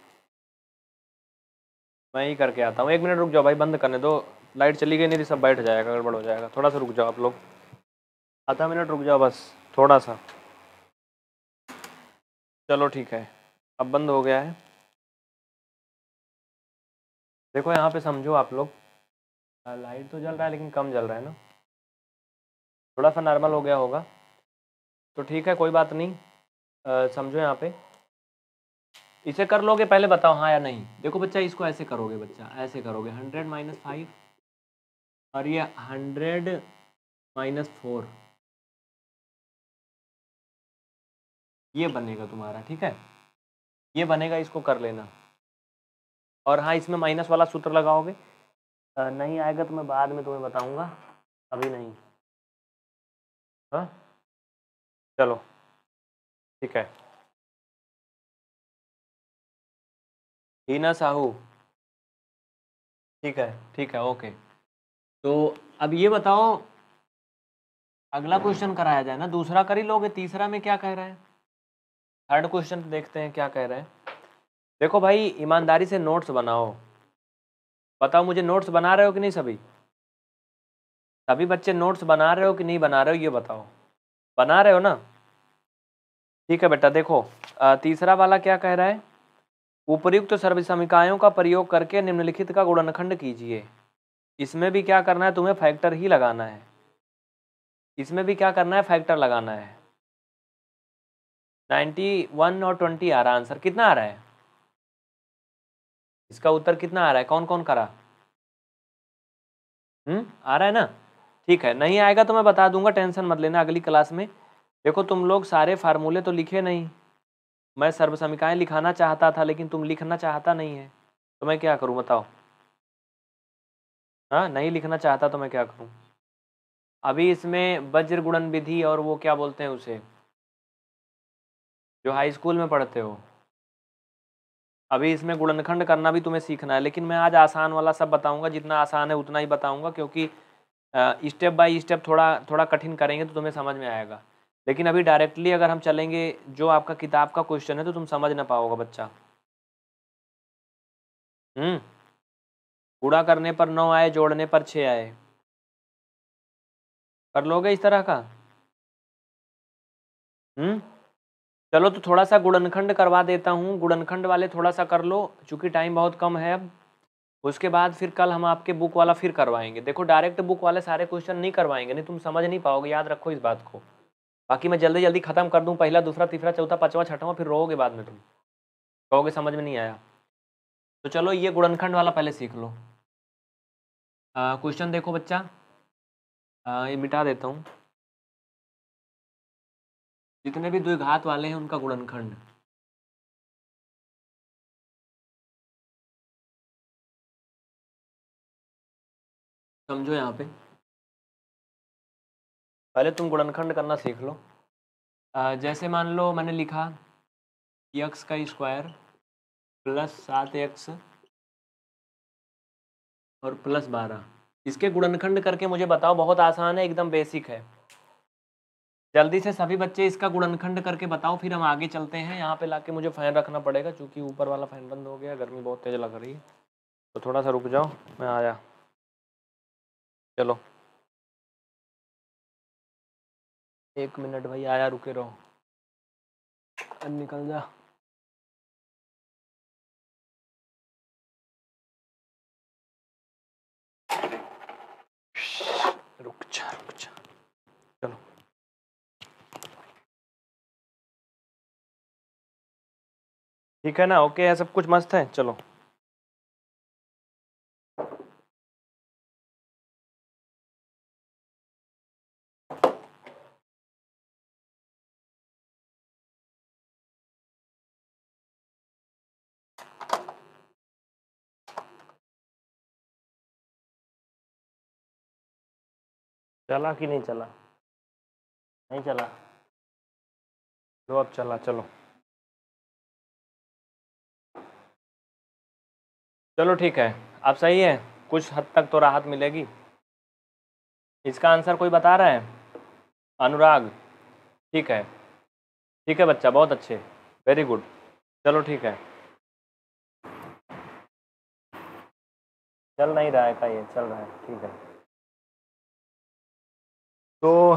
[SPEAKER 1] मैं ही करके आता हूँ, एक मिनट रुक जाओ भाई, बंद करने दो। लाइट चली गई, नहीं तो सब बैठ जाएगा, गड़बड़ हो जाएगा। थोड़ा सा रुक जाओ आप लोग, आधा मिनट रुक जाओ बस, थोड़ा सा। चलो ठीक है, अब बंद हो गया है। देखो यहाँ पे समझो आप लोग, लाइट तो जल रहा है लेकिन कम जल रहा है ना, थोड़ा सा नॉर्मल हो गया होगा, तो ठीक है, कोई बात नहीं। आ, समझो यहाँ पे, इसे कर लोगे? पहले बताओ हाँ या नहीं। देखो बच्चा, इसको ऐसे करोगे बच्चा, ऐसे करोगे, हंड्रेड माइनस फाइव और ये हंड्रेड माइनस फोर, ये बनेगा तुम्हारा, ठीक है, ये बनेगा, इसको कर लेना। और हाँ, इसमें माइनस वाला सूत्र लगाओगे। आ, नहीं आएगा तो मैं बाद में तुम्हें बताऊंगा, अभी नहीं। हाँ, चलो ठीक है। हीना साहू, ठीक है, ठीक है, ओके। तो अब ये बताओ, अगला क्वेश्चन कराया जाए ना, दूसरा कर ही लोगे, तीसरा में क्या कह रहा है? थर्ड क्वेश्चन देखते हैं क्या कह रहे हैं। देखो भाई, ईमानदारी से नोट्स बनाओ। बताओ मुझे, नोट्स बना रहे हो कि नहीं सभी? सभी बच्चे नोट्स बना रहे हो कि नहीं बना रहे हो, ये बताओ। बना रहे हो ना? ठीक है बेटा, देखो तीसरा वाला क्या कह रहा है, उपर्युक्त सर्वसमीकाओं का प्रयोग करके निम्नलिखित का गुणनखंड कीजिए। इसमें भी क्या करना है तुम्हें? फैक्टर ही लगाना है। इसमें भी क्या करना है? फैक्टर लगाना है। नाइन्टी वन और ट्वेंटी आ रहा आंसर, कितना आ रहा है इसका उत्तर? कितना आ रहा है? कौन कौन करा? हम्म आ रहा है ना? ठीक है, नहीं आएगा तो मैं बता दूंगा, टेंशन मत लेना अगली क्लास में। देखो तुम लोग सारे फार्मूले तो लिखे नहीं, मैं सर्वसमीकाएं लिखाना चाहता था लेकिन तुम लिखना चाहता नहीं है, तो मैं क्या करूं बताओ? हाँ, नहीं लिखना चाहता तो मैं क्या करूं? अभी इसमें वज्र गुणन विधि और वो क्या बोलते हैं उसे, जो हाई स्कूल में पढ़ते हो, अभी इसमें गुणनखंड करना भी तुम्हें सीखना है। लेकिन मैं आज आसान वाला सब बताऊंगा, जितना आसान है उतना ही बताऊंगा, क्योंकि स्टेप बाय स्टेप थोड़ा थोड़ा कठिन करेंगे तो तुम्हें समझ में आएगा। लेकिन अभी डायरेक्टली अगर हम चलेंगे जो आपका किताब का क्वेश्चन है तो तुम समझ ना पाओगे बच्चा। हम्म गुणा करने पर नौ आए, जोड़ने पर छः आए, कर लोगे इस तरह का? हम्म चलो तो थोड़ा सा गुणनखंड करवा देता हूँ, गुणनखंड वाले थोड़ा सा कर लो, चूंकि टाइम बहुत कम है अब। उसके बाद फिर कल हम आपके बुक वाला फिर करवाएंगे। देखो डायरेक्ट बुक वाले सारे क्वेश्चन नहीं करवाएंगे, नहीं तुम समझ नहीं पाओगे, याद रखो इस बात को। बाकी मैं जल्दी जल्दी खत्म कर दूं, पहला दूसरा तीसरा चौथा पांचवा छठवां, फिर रोओगे बाद में, तुम कहोगे समझ में नहीं आया। तो चलो ये गुणनखंड वाला पहले सीख लो। क्वेश्चन देखो बच्चा, आ, ये मिटा देता हूँ। जितने भी द्विघात वाले हैं उनका गुणनखंड। समझो यहाँ पे पहले तुम गुणनखंड करना सीख लो। आ, जैसे मान लो मैंने लिखा एक्स का स्क्वायर प्लस सात एक्स और प्लस बारह, इसके गुणनखंड करके मुझे बताओ। बहुत आसान है, एकदम बेसिक है। जल्दी से सभी बच्चे इसका गुणनखंड करके बताओ, फिर हम आगे चलते हैं। यहाँ पे लाके मुझे फ़ैन रखना पड़ेगा क्योंकि ऊपर वाला फ़ैन बंद हो गया, गर्मी बहुत तेज़ लग रही है। तो थोड़ा सा रुक जाओ, मैं आया। चलो एक मिनट भाई, आया, रुके रहो, निकल जा। रुक जा रुक जा, चलो ठीक है ना, ओके है, सब कुछ मस्त है। चलो चला कि नहीं चला? नहीं चला, लो अब चला। चलो चलो ठीक है, अब सही है, कुछ हद तक तो राहत मिलेगी। इसका आंसर कोई बता रहा है? अनुराग, ठीक है ठीक है बच्चा, बहुत अच्छे, वेरी गुड। चलो ठीक है, चल नहीं रहा है का, ये चल रहा है, ठीक है। तो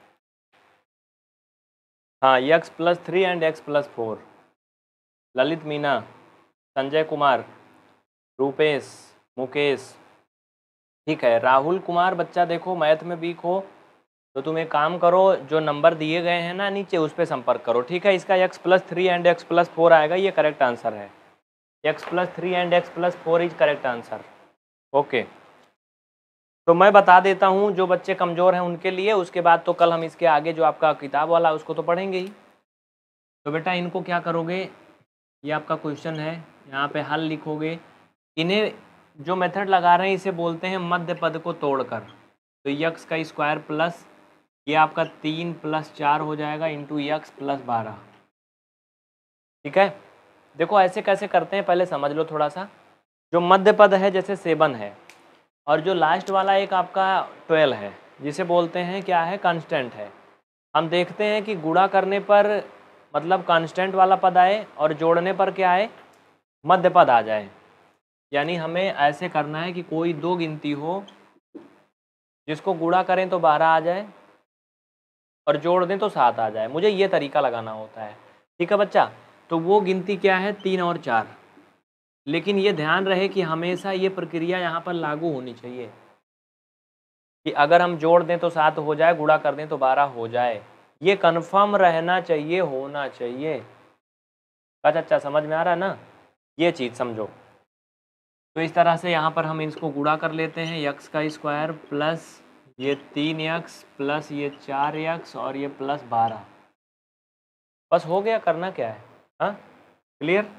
[SPEAKER 1] हाँ, X plus three and X plus four, Lalit Meena, Sanjay Kumar, Rupesh, Mukesh, ठीक है। राहुल कुमार बच्चा देखो मैथ में वीक हो तो तुम एक काम करो, जो नंबर दिए गए हैं ना नीचे, उस पर संपर्क करो, ठीक है। इसका X plus three and X plus four आएगा, ये करेक्ट आंसर है। X plus three and X plus four is correct answer, okay. तो मैं बता देता हूँ जो बच्चे कमज़ोर हैं उनके लिए, उसके बाद तो कल हम इसके आगे जो आपका किताब वाला उसको तो पढ़ेंगे ही। तो बेटा इनको क्या करोगे, ये आपका क्वेश्चन है, यहाँ पे हल लिखोगे। इन्हें जो मेथड लगा रहे हैं इसे बोलते हैं मध्य पद को तोड़कर। तो यक्स का स्क्वायर प्लस ये आपका तीन प्लस चार हो जाएगा इंटू यक्स प्लस बारह, ठीक है। देखो ऐसे कैसे करते हैं पहले समझ लो थोड़ा सा। जो मध्य पद है जैसे सेवन है, और जो लास्ट वाला एक आपका ट्वेल्व है, जिसे बोलते हैं क्या है, कांस्टेंट है। हम देखते हैं कि गुणा करने पर मतलब कांस्टेंट वाला पद आए और जोड़ने पर क्या आए, मध्य पद आ जाए। यानी हमें ऐसे करना है कि कोई दो गिनती हो जिसको गुणा करें तो बारह आ जाए और जोड़ दें तो सात आ जाए, मुझे ये तरीका लगाना होता है, ठीक है बच्चा। तो वो गिनती क्या है, तीन और चार। लेकिन ये ध्यान रहे कि हमेशा ये प्रक्रिया यहाँ पर लागू होनी चाहिए कि अगर हम जोड़ दें तो सात हो जाए, गुणा कर दें तो बारह हो जाए, ये कन्फर्म रहना चाहिए, होना चाहिए। अच्छा अच्छा, समझ में आ रहा है ना, ये चीज़ समझो। तो इस तरह से यहाँ पर हम इसको गुणा कर लेते हैं, यक्स का स्क्वायर प्लस ये तीन यक्स प्लस ये चार यक्स और ये प्लस बारह, बस हो गया। करना क्या है, हाँ क्लियर।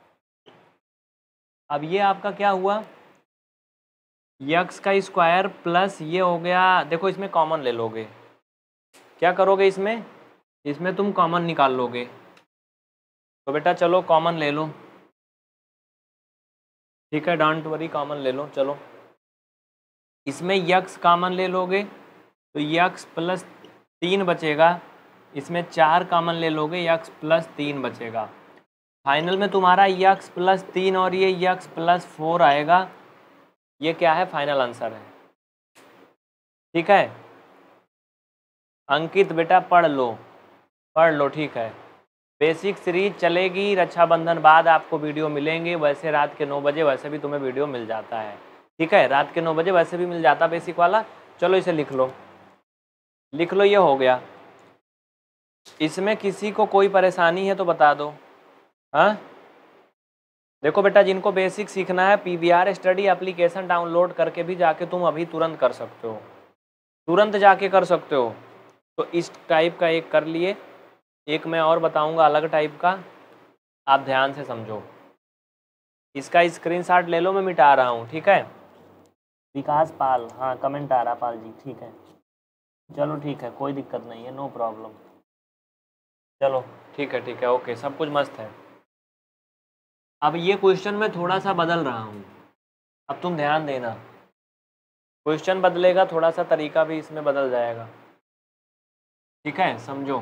[SPEAKER 1] अब ये आपका क्या हुआ, यक्स का स्क्वायर प्लस ये हो गया, देखो इसमें कॉमन ले लोगे, क्या करोगे इसमें, इसमें तुम कॉमन निकाल लोगे। तो बेटा चलो कॉमन ले लो, ठीक है, डोंट वरी, कॉमन ले लो। चलो इसमें यक्स कॉमन ले लोगे तो यक्स प्लस तीन बचेगा, इसमें चार कॉमन ले लोगे, यक्स प्लस तीन बचेगा। फाइनल में तुम्हारा यक्स प्लस तीन और ये यक्स प्लस फोर आएगा। ये क्या है, फाइनल आंसर है, ठीक है। अंकित बेटा पढ़ लो, पढ़ लो, ठीक है। बेसिक सीरीज चलेगी, रक्षाबंधन बाद आपको वीडियो मिलेंगे। वैसे रात के नौ बजे वैसे भी तुम्हें वीडियो मिल जाता है, ठीक है, रात के नौ बजे वैसे भी मिल जाता बेसिक वाला। चलो इसे लिख लो, लिख लो, ये हो गया। इसमें किसी को कोई परेशानी है तो बता दो। हाँ देखो बेटा, जिनको बेसिक सीखना है P V R study application download करके भी जाके तुम अभी तुरंत कर सकते हो, तुरंत जाके कर सकते हो। तो इस टाइप का एक कर लिए, एक मैं और बताऊंगा अलग टाइप का, आप ध्यान से समझो। इसका स्क्रीनशॉट ले लो, मैं मिटा रहा हूँ, ठीक है। विकास पाल, हाँ कमेंट आ रहा पाल जी, ठीक है, चलो ठीक है, कोई दिक्कत नहीं है, नो प्रॉब्लम। चलो ठीक है, ठीक है, ओके, सब कुछ मस्त है। अब ये क्वेश्चन मैं थोड़ा सा बदल रहा हूँ, अब तुम ध्यान देना। क्वेश्चन बदलेगा, थोड़ा सा तरीका भी इसमें बदल जाएगा, ठीक है। समझो,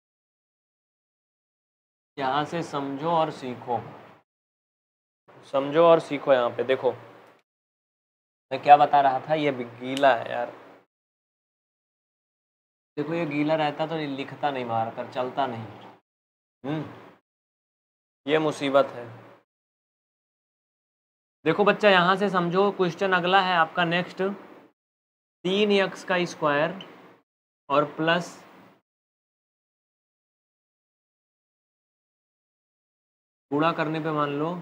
[SPEAKER 1] यहाँ से समझो और सीखो, समझो और सीखो। यहाँ पे देखो मैं क्या बता रहा था, ये गीला है यार, देखो ये गीला रहता तो लिखता नहीं, मार कर चलता नहीं। हम्म ये मुसीबत है। देखो बच्चा यहाँ से समझो, क्वेश्चन अगला है आपका नेक्स्ट, तीन एक्स का स्क्वायर और प्लस गुणा करने पे मान लो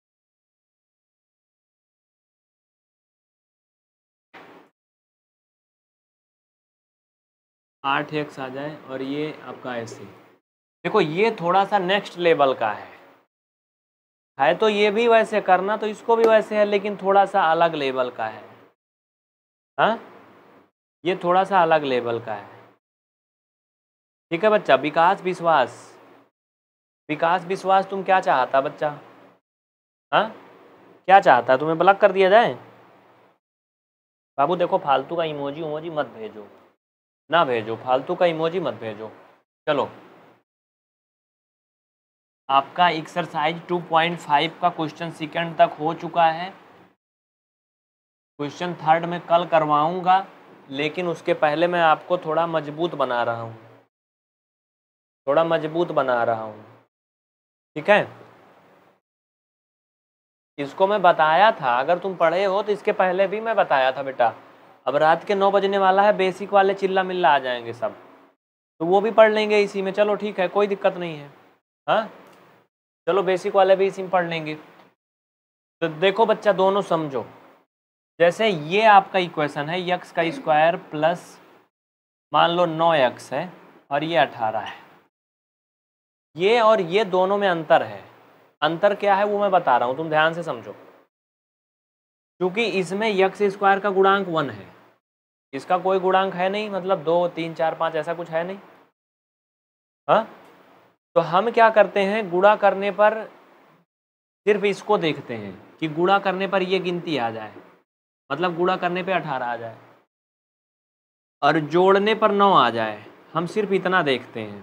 [SPEAKER 1] आठ एक्स आ जाए और ये आपका ऐसे। देखो ये थोड़ा सा नेक्स्ट लेवल का है है तो ये भी वैसे करना तो इसको भी वैसे है, लेकिन थोड़ा सा अलग लेवल का है। हाँ ये थोड़ा सा अलग लेवल का है, ठीक है बच्चा। विकास विश्वास, विकास विश्वास तुम क्या चाहता बच्चा? हाँ क्या चाहता, तुम्हें ब्लॉक कर दिया जाए? बाबू देखो फालतू का इमोजी उमोजी मत भेजो, ना भेजो, फालतू का इमोजी मत भेजो। चलो आपका एक्सरसाइज टू पॉइंट फाइव का क्वेश्चन सेकंड तक हो चुका है। क्वेश्चन थर्ड में कल करवाऊंगा, लेकिन उसके पहले मैं आपको थोड़ा मजबूत बना रहा हूँ, थोड़ा मजबूत बना रहा हूँ, ठीक है। इसको मैं बताया था, अगर तुम पढ़े हो तो इसके पहले भी मैं बताया था बेटा। अब रात के नौ बजने वाला है, बेसिक वाले चिल्ला मिल्ला आ जाएंगे सब, तो वो भी पढ़ लेंगे इसी में। चलो ठीक है, कोई दिक्कत नहीं है। हाँ चलो बेसिक वाले भी इसी में पढ़ लेंगे। तो देखो बच्चा दोनों समझो, जैसे ये आपका इक्वेशन है यक्स का स्क्वायर प्लस मान लो नौ एक्स है और ये अठारह है, ये और ये दोनों में अंतर है। अंतर क्या है वो मैं बता रहा हूँ, तुम ध्यान से समझो। क्योंकि इसमें यक्स स्क्वायर का गुणांक वन है, इसका कोई गुणांक है नहीं, मतलब दो तीन चार पाँच ऐसा कुछ है नहीं। हाँ तो हम क्या करते हैं, गुणा करने पर सिर्फ इसको देखते हैं कि गुणा करने पर ये गिनती आ जाए, मतलब गुणा करने पे अठारह आ जाए और जोड़ने पर नौ आ जाए, हम सिर्फ इतना देखते हैं,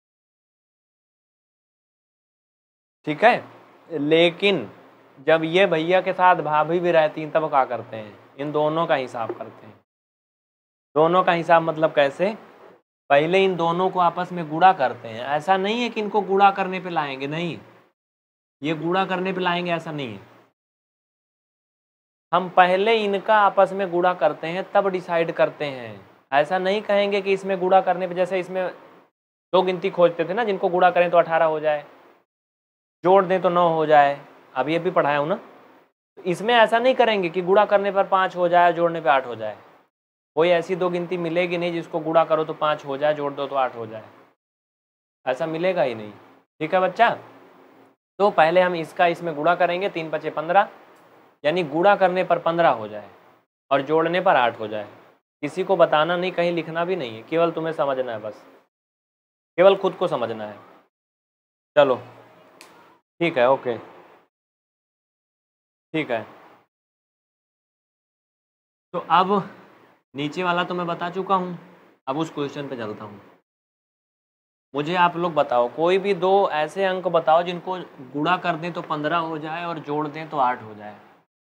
[SPEAKER 1] ठीक है। लेकिन जब ये भैया के साथ भाभी भी रहती हैं तब क्या करते हैं, इन दोनों का हिसाब करते हैं। दोनों का हिसाब मतलब कैसे, पहले इन दोनों को आपस में गुणा करते हैं। ऐसा नहीं है कि इनको गुणा करने पे लाएंगे, नहीं, ये गुणा करने पे लाएंगे ऐसा नहीं है। हम पहले इनका आपस में गुणा करते हैं तब डिसाइड करते हैं। ऐसा नहीं कहेंगे कि इसमें गुणा करने पे, जैसे इसमें दो गिनती खोजते थे ना, जिनको गुणा करें तो अठारह हो जाए, जोड़ दें तो नौ हो जाए, अब ये भी पढ़ाया हूँ ना। इसमें ऐसा नहीं करेंगे कि गुणा करने पर पाँच हो जाए, जोड़ने पे आठ हो जाए। कोई ऐसी दो गिनती मिलेगी नहीं जिसको गुणा करो तो पाँच हो जाए, जोड़ दो तो आठ हो जाए, ऐसा मिलेगा ही नहीं, ठीक है बच्चा। तो पहले हम इसका इसमें गुणा करेंगे, तीन पचे पंद्रह, यानी गुणा करने पर पंद्रह हो जाए और जोड़ने पर आठ हो जाए। किसी को बताना नहीं, कहीं लिखना भी नहीं है, केवल तुम्हें समझना है, बस केवल खुद को समझना है। चलो ठीक है, ओके ठीक है। तो अब नीचे वाला तो मैं बता चुका हूँ, अब उस क्वेश्चन पे चलता हूँ। मुझे आप लोग बताओ, कोई भी दो ऐसे अंक बताओ जिनको गुणा कर दें तो पंद्रह हो जाए और जोड़ दें तो आठ हो जाए।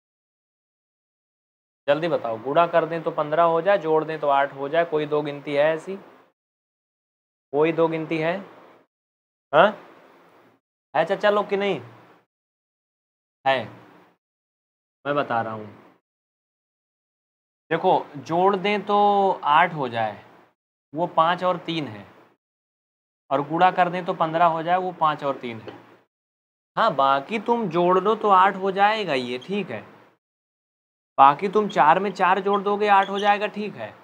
[SPEAKER 1] जल्दी बताओ, गुणा कर दें तो पंद्रह हो जाए, जोड़ दें तो आठ हो जाए। कोई दो गिनती है ऐसी, कोई दो गिनती है? हाँ है चाचा लोग कि नहीं है? मैं बता रहा हूँ, देखो जोड़ दें तो आठ हो जाए, वो पाँच और तीन है, और गुणा कर दें तो पंद्रह हो जाए, वो पाँच और तीन है। हाँ बाकी तुम जोड़ दो तो आठ हो जाएगा ये, ठीक है। बाकी तुम चार में चार जोड़ दोगे आठ हो जाएगा, ठीक है।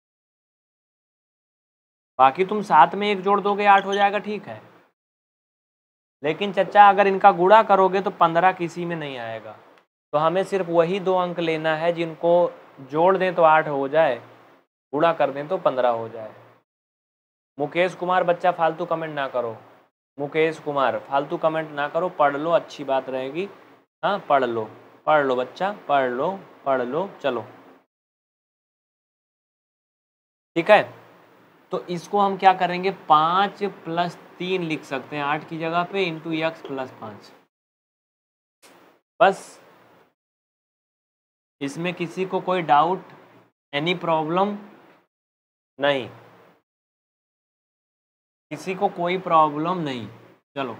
[SPEAKER 1] बाकी तुम सात में एक जोड़ दोगे आठ हो जाएगा, ठीक है। लेकिन चचा अगर इनका गुणा करोगे तो पंद्रह किसी में नहीं आएगा। तो हमें सिर्फ वही दो अंक लेना है जिनको जोड़ दें तो आठ हो जाए, गुणा कर दें तो पंद्रह हो जाए। मुकेश कुमार बच्चा फालतू कमेंट ना करो, मुकेश कुमार फालतू कमेंट ना करो, पढ़ लो, अच्छी बात रहेगी। हाँ पढ़ लो, पढ़ लो बच्चा, पढ़ लो पढ़ लो, चलो ठीक है। तो इसको हम क्या करेंगे, पाँच प्लस तीन लिख सकते हैं आठ की जगह पे, इंटू एक्स प्लस पाँच। बस इसमें किसी को कोई डाउट, एनी प्रॉब्लम? नहीं, किसी को कोई प्रॉब्लम नहीं, चलो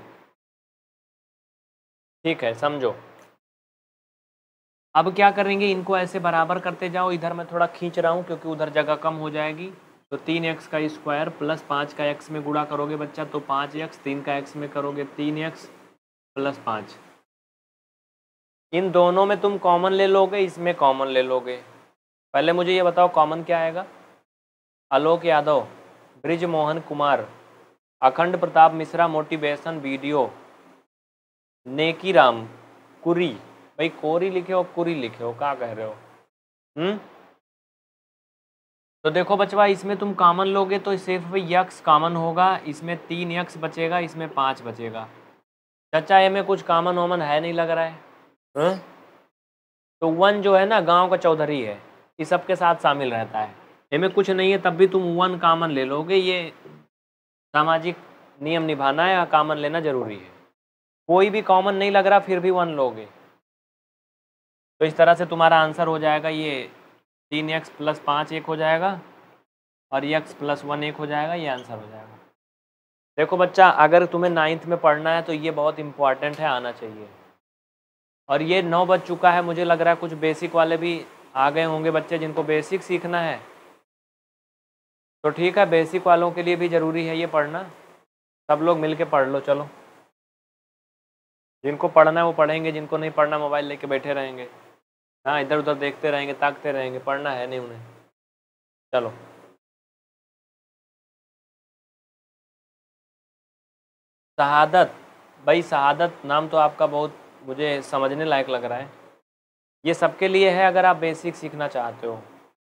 [SPEAKER 1] ठीक है, समझो। अब क्या करेंगे, इनको ऐसे बराबर करते जाओ। इधर मैं थोड़ा खींच रहा हूँ क्योंकि उधर जगह कम हो जाएगी। तो तीन एक्स का स्क्वायर प्लस पाँच का एक्स में गुणा करोगे बच्चा तो पाँच एक्स, तीन का एक्स में करोगे तीन एक्स प्लस पाँच। इन दोनों में तुम कॉमन ले लोगे, इसमें कॉमन ले लोगे। पहले मुझे ये बताओ कॉमन क्या आएगा। आलोक यादव, ब्रिज मोहन कुमार, अखंड प्रताप मिश्रा, मोटिवेशन वीडियो, नेकी राम, कुरी, भाई कोरी लिखे हो कुरी लिखे हो, क्या कह रहे हो? हम्म तो देखो बचवा, इसमें तुम कॉमन लोगे तो सिर्फ यक्स कॉमन होगा, इसमें तीन यक्स बचेगा, इसमें पाँच बचेगा। चाचा ये में कुछ कॉमन वॉमन है नहीं लग रहा है, है? तो वन जो है ना गांव का चौधरी है, इस सब के साथ शामिल रहता है। इनमें कुछ नहीं है तब भी तुम वन कॉमन ले लोगे, ये सामाजिक नियम निभाना है, कॉमन लेना जरूरी है। कोई भी कॉमन नहीं लग रहा फिर भी वन लोगे, तो इस तरह से तुम्हारा आंसर हो जाएगा ये तीन एक्स प्लस पाँच एक हो जाएगा, और एक्स प्लस वन एक हो जाएगा, ये आंसर हो जाएगा। देखो बच्चा, अगर तुम्हें नाइन्थ में पढ़ना है तो ये बहुत इम्पोर्टेंट है, आना चाहिए। और ये नौ बज चुका है, मुझे लग रहा है कुछ बेसिक वाले भी आ गए होंगे बच्चे जिनको बेसिक सीखना है। तो ठीक है, बेसिक वालों के लिए भी ज़रूरी है ये पढ़ना, सब लोग मिल के पढ़ लो। चलो जिनको पढ़ना है वो पढ़ेंगे, जिनको नहीं पढ़ना मोबाइल लेके बैठे रहेंगे, हाँ इधर उधर देखते रहेंगे, ताकते रहेंगे, पढ़ना है नहीं उन्हें। चलो शहादत, भाई शहादत नाम तो आपका बहुत मुझे समझने लायक लग रहा है। ये सबके लिए है, अगर आप बेसिक सीखना चाहते हो,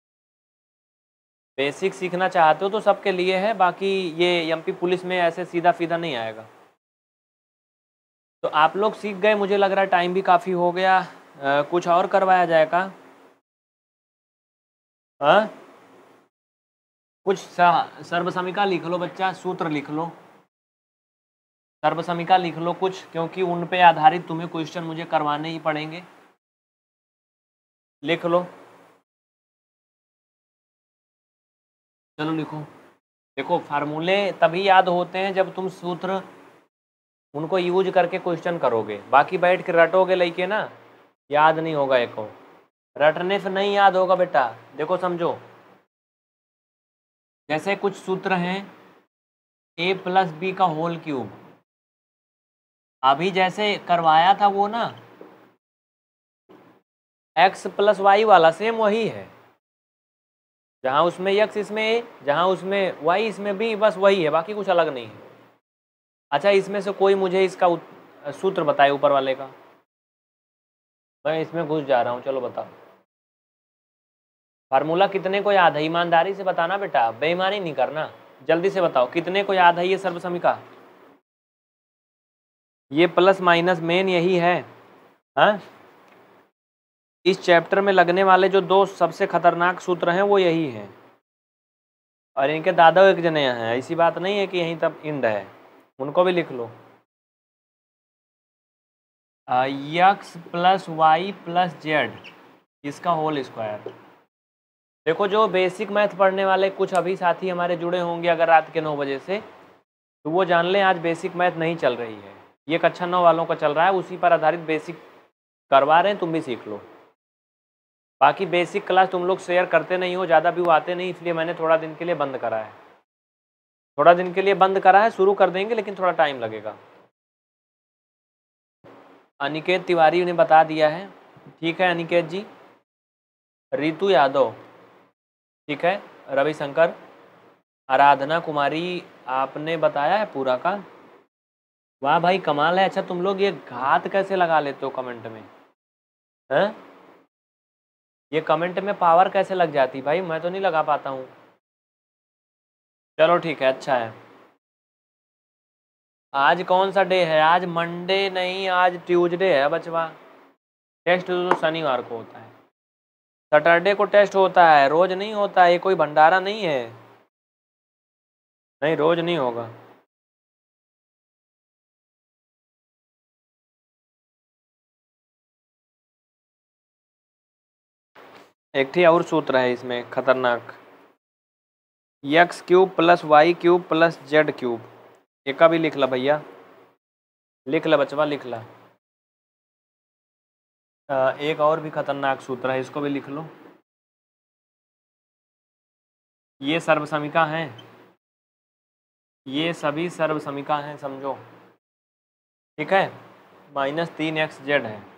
[SPEAKER 1] बेसिक सीखना चाहते हो तो सबके लिए है। बाकी ये एमपी पुलिस में ऐसे सीधा सीधा नहीं आएगा। तो आप लोग सीख गए, मुझे लग रहा है टाइम भी काफ़ी हो गया। आ, कुछ और करवाया जाएगा? हाँ कुछ सर्वसमिका लिख लो बच्चा, सूत्र लिख लो, सर्वसमिका लिख लो कुछ, क्योंकि उन पे आधारित तुम्हें क्वेश्चन मुझे करवाने ही पड़ेंगे। लिख लो, चलो लिखो। देखो फार्मूले तभी याद होते हैं जब तुम सूत्र उनको यूज करके क्वेश्चन करोगे, बाकी बैठ के रटोगे लेके ना, याद नहीं होगा। एक रटने से नहीं याद होगा बेटा। देखो समझो, जैसे कुछ सूत्र हैं, ए प्लस बी का होल क्यूब, अभी जैसे करवाया था वो ना एक्स प्लस वाई वाला, सेम वही है। जहाँ उसमें एक्स इसमें ए, जहाँ उसमें वाई इसमें बी, बस वही है, बाकी कुछ अलग नहीं है। अच्छा इसमें से कोई मुझे इसका सूत्र बताए ऊपर वाले का, मैं इसमें घुस जा रहा हूँ। चलो बताओ फार्मूला कितने को याद है, ईमानदारी से बताना बेटा, बेईमानी नहीं करना। जल्दी से बताओ कितने को याद है ये सर्वसमिका, ये प्लस माइनस मेन यही है। हाँ इस चैप्टर में लगने वाले जो दो सबसे खतरनाक सूत्र हैं वो यही हैं, और इनके दादा एक जने हैं, ऐसी बात नहीं है कि यहीं तक इंड है, उनको भी लिख लो। X plus Y plus Z इसका होल स्क्वायर। देखो जो बेसिक मैथ पढ़ने वाले कुछ अभी साथी हमारे जुड़े होंगे अगर रात के नौ बजे से, तो वो जान लें आज बेसिक मैथ नहीं चल रही है। ये कक्षा नौ वालों का चल रहा है, उसी पर आधारित बेसिक करवा रहे हैं, तुम भी सीख लो। बाकी बेसिक क्लास तुम लोग शेयर करते नहीं हो, ज़्यादा व्यू आते नहीं, इसलिए मैंने थोड़ा दिन के लिए बंद करा है। थोड़ा दिन के लिए बंद करा है, शुरू कर देंगे लेकिन थोड़ा टाइम लगेगा। अनिकेत तिवारी ने बता दिया है, ठीक है अनिकेत जी। रितु यादव, ठीक है। रविशंकर, आराधना कुमारी, आपने बताया है पूरा का। वाह भाई कमाल है। अच्छा तुम लोग ये घात कैसे लगा लेते हो कमेंट में, हैं? ये कमेंट में पावर कैसे लग जाती भाई, मैं तो नहीं लगा पाता हूँ। चलो ठीक है, अच्छा है। आज कौन सा डे है? आज मंडे नहीं, आज ट्यूसडे है बचवा। टेस्ट तो शनिवार को होता है, सैटरडे को टेस्ट होता है, रोज नहीं होता है। ये कोई भंडारा नहीं है, नहीं रोज नहीं होगा। एक ही और सूत्र है इसमें खतरनाक, X cube plus Y cube plus Z cube. एक का भी लिख ला भैया, लिख ला बचवा, लिख ला। एक और भी खतरनाक सूत्र है, इसको भी लिख लो। ये सर्वसमीका हैं, ये सभी सर्वसमीका हैं, समझो, ठीक है। माइनस तीन एक्स जेड है,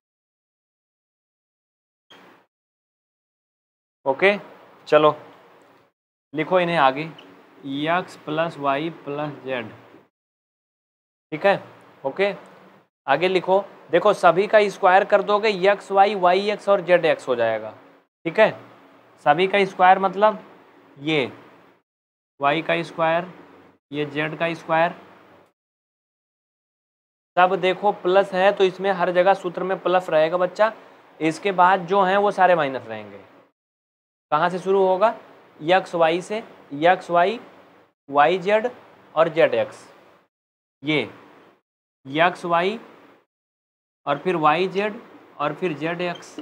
[SPEAKER 1] ओके। चलो लिखो इन्हें आगे, X plus Y plus Z, ठीक है, ओके। आगे लिखो, देखो सभी का स्क्वायर कर दोगे, एक्स वाई वाई एक्स और जेड एक्स हो जाएगा, ठीक है। सभी का स्क्वायर मतलब ये वाई का स्क्वायर, ये जेड का स्क्वायर, सब देखो प्लस है तो इसमें हर जगह सूत्र में प्लस रहेगा बच्चा। इसके बाद जो हैं वो सारे माइनस रहेंगे। कहाँ से शुरू होगा? एक्स वाई से, एक्स वाई वाई जेड और जेड एक्स, ये एक्स वाई और फिर वाई जेड और फिर जेड एक्स।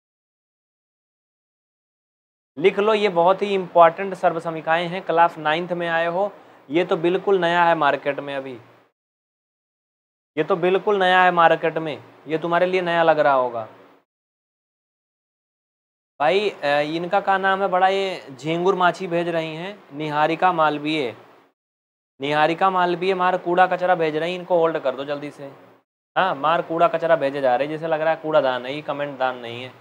[SPEAKER 1] लिख लो, ये बहुत ही इंपॉर्टेंट सर्वसमीकाएं हैं, क्लास नाइन्थ में आए हो। ये तो बिल्कुल नया है मार्केट में अभी, ये तो बिल्कुल नया है मार्केट में, ये तुम्हारे लिए नया लग रहा होगा भाई। इनका क्या नाम है बड़ा, ये झींगुर माछी भेज रही हैं, निहारिका मालवीय, निहारिका मालवीय मार कूड़ा कचरा भेज रही हैं, इनको होल्ड कर दो जल्दी से। हाँ मार कूड़ा कचरा भेजे जा रहे हैं, जैसे लग रहा है कूड़ा दान है, ये कमेंट दान नहीं है।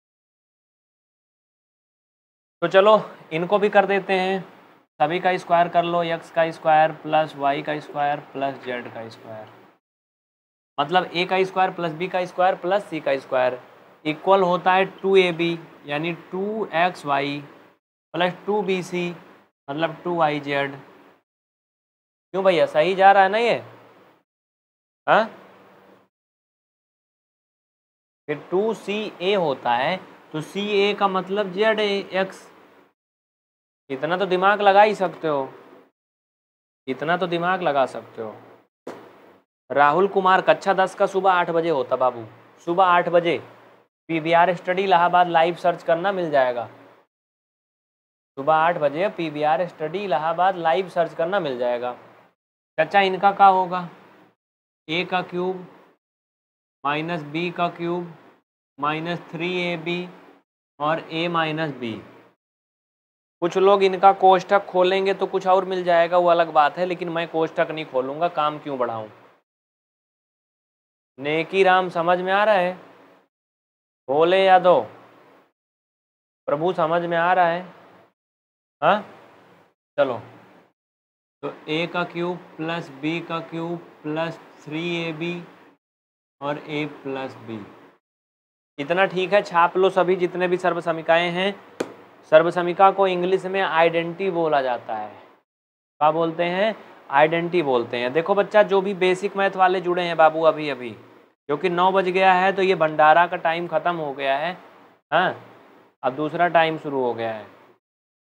[SPEAKER 1] तो चलो इनको भी कर देते हैं, सभी का स्क्वायर कर लो, एक्स का स्क्वायर प्लस वाई का स्क्वायर प्लस जेड का स्क्वायर, मतलब ए का स्क्वायर प्लस बी का स्क्वायर प्लस सी का स्क्वायर इक्वल होता है टू ए बी, यानी two X Y plus two B C मतलब टू वाई जेड। क्यों भैया सही जा रहा है ना ये? हाँ फिर टू सी ए होता है, तो सी ए का मतलब जेड एक्स। इतना तो दिमाग लगा ही सकते हो, इतना तो दिमाग लगा सकते हो। राहुल कुमार, कक्षा दस का सुबह आठ बजे होता बाबू, सुबह आठ बजे PVR study Allahabad live search करना, मिल जाएगा। सुबह आठ बजे PVR study Allahabad live search करना, मिल जाएगा। चाचा इनका क्या होगा? ए का क्यूब माइनस बी का cube minus three A B और ए माइनस बी। कुछ लोग इनका कोष्ठक खोलेंगे तो कुछ और मिल जाएगा, वो अलग बात है, लेकिन मैं कोष्ठक नहीं खोलूँगा, काम क्यों बढ़ाऊँ। नेकी राम समझ में आ रहा है? भोले यादव प्रभु समझ में आ रहा है? हाँ चलो, तो ए का क्यूब प्लस बी का cube plus three A B और ए प्लस बी, इतना ठीक है। छाप लो सभी जितने भी सर्वसमीकाएं हैं। सर्वसमीका को इंग्लिश में आइडेंटिटी बोला जाता है। क्या बोलते हैं? आइडेंटिटी बोलते हैं। देखो बच्चा, जो भी बेसिक मैथ वाले जुड़े हैं बाबू अभी अभी, क्योंकि नौ बज गया है तो ये भंडारा का टाइम ख़त्म हो गया है। हाँ अब दूसरा टाइम शुरू हो गया है।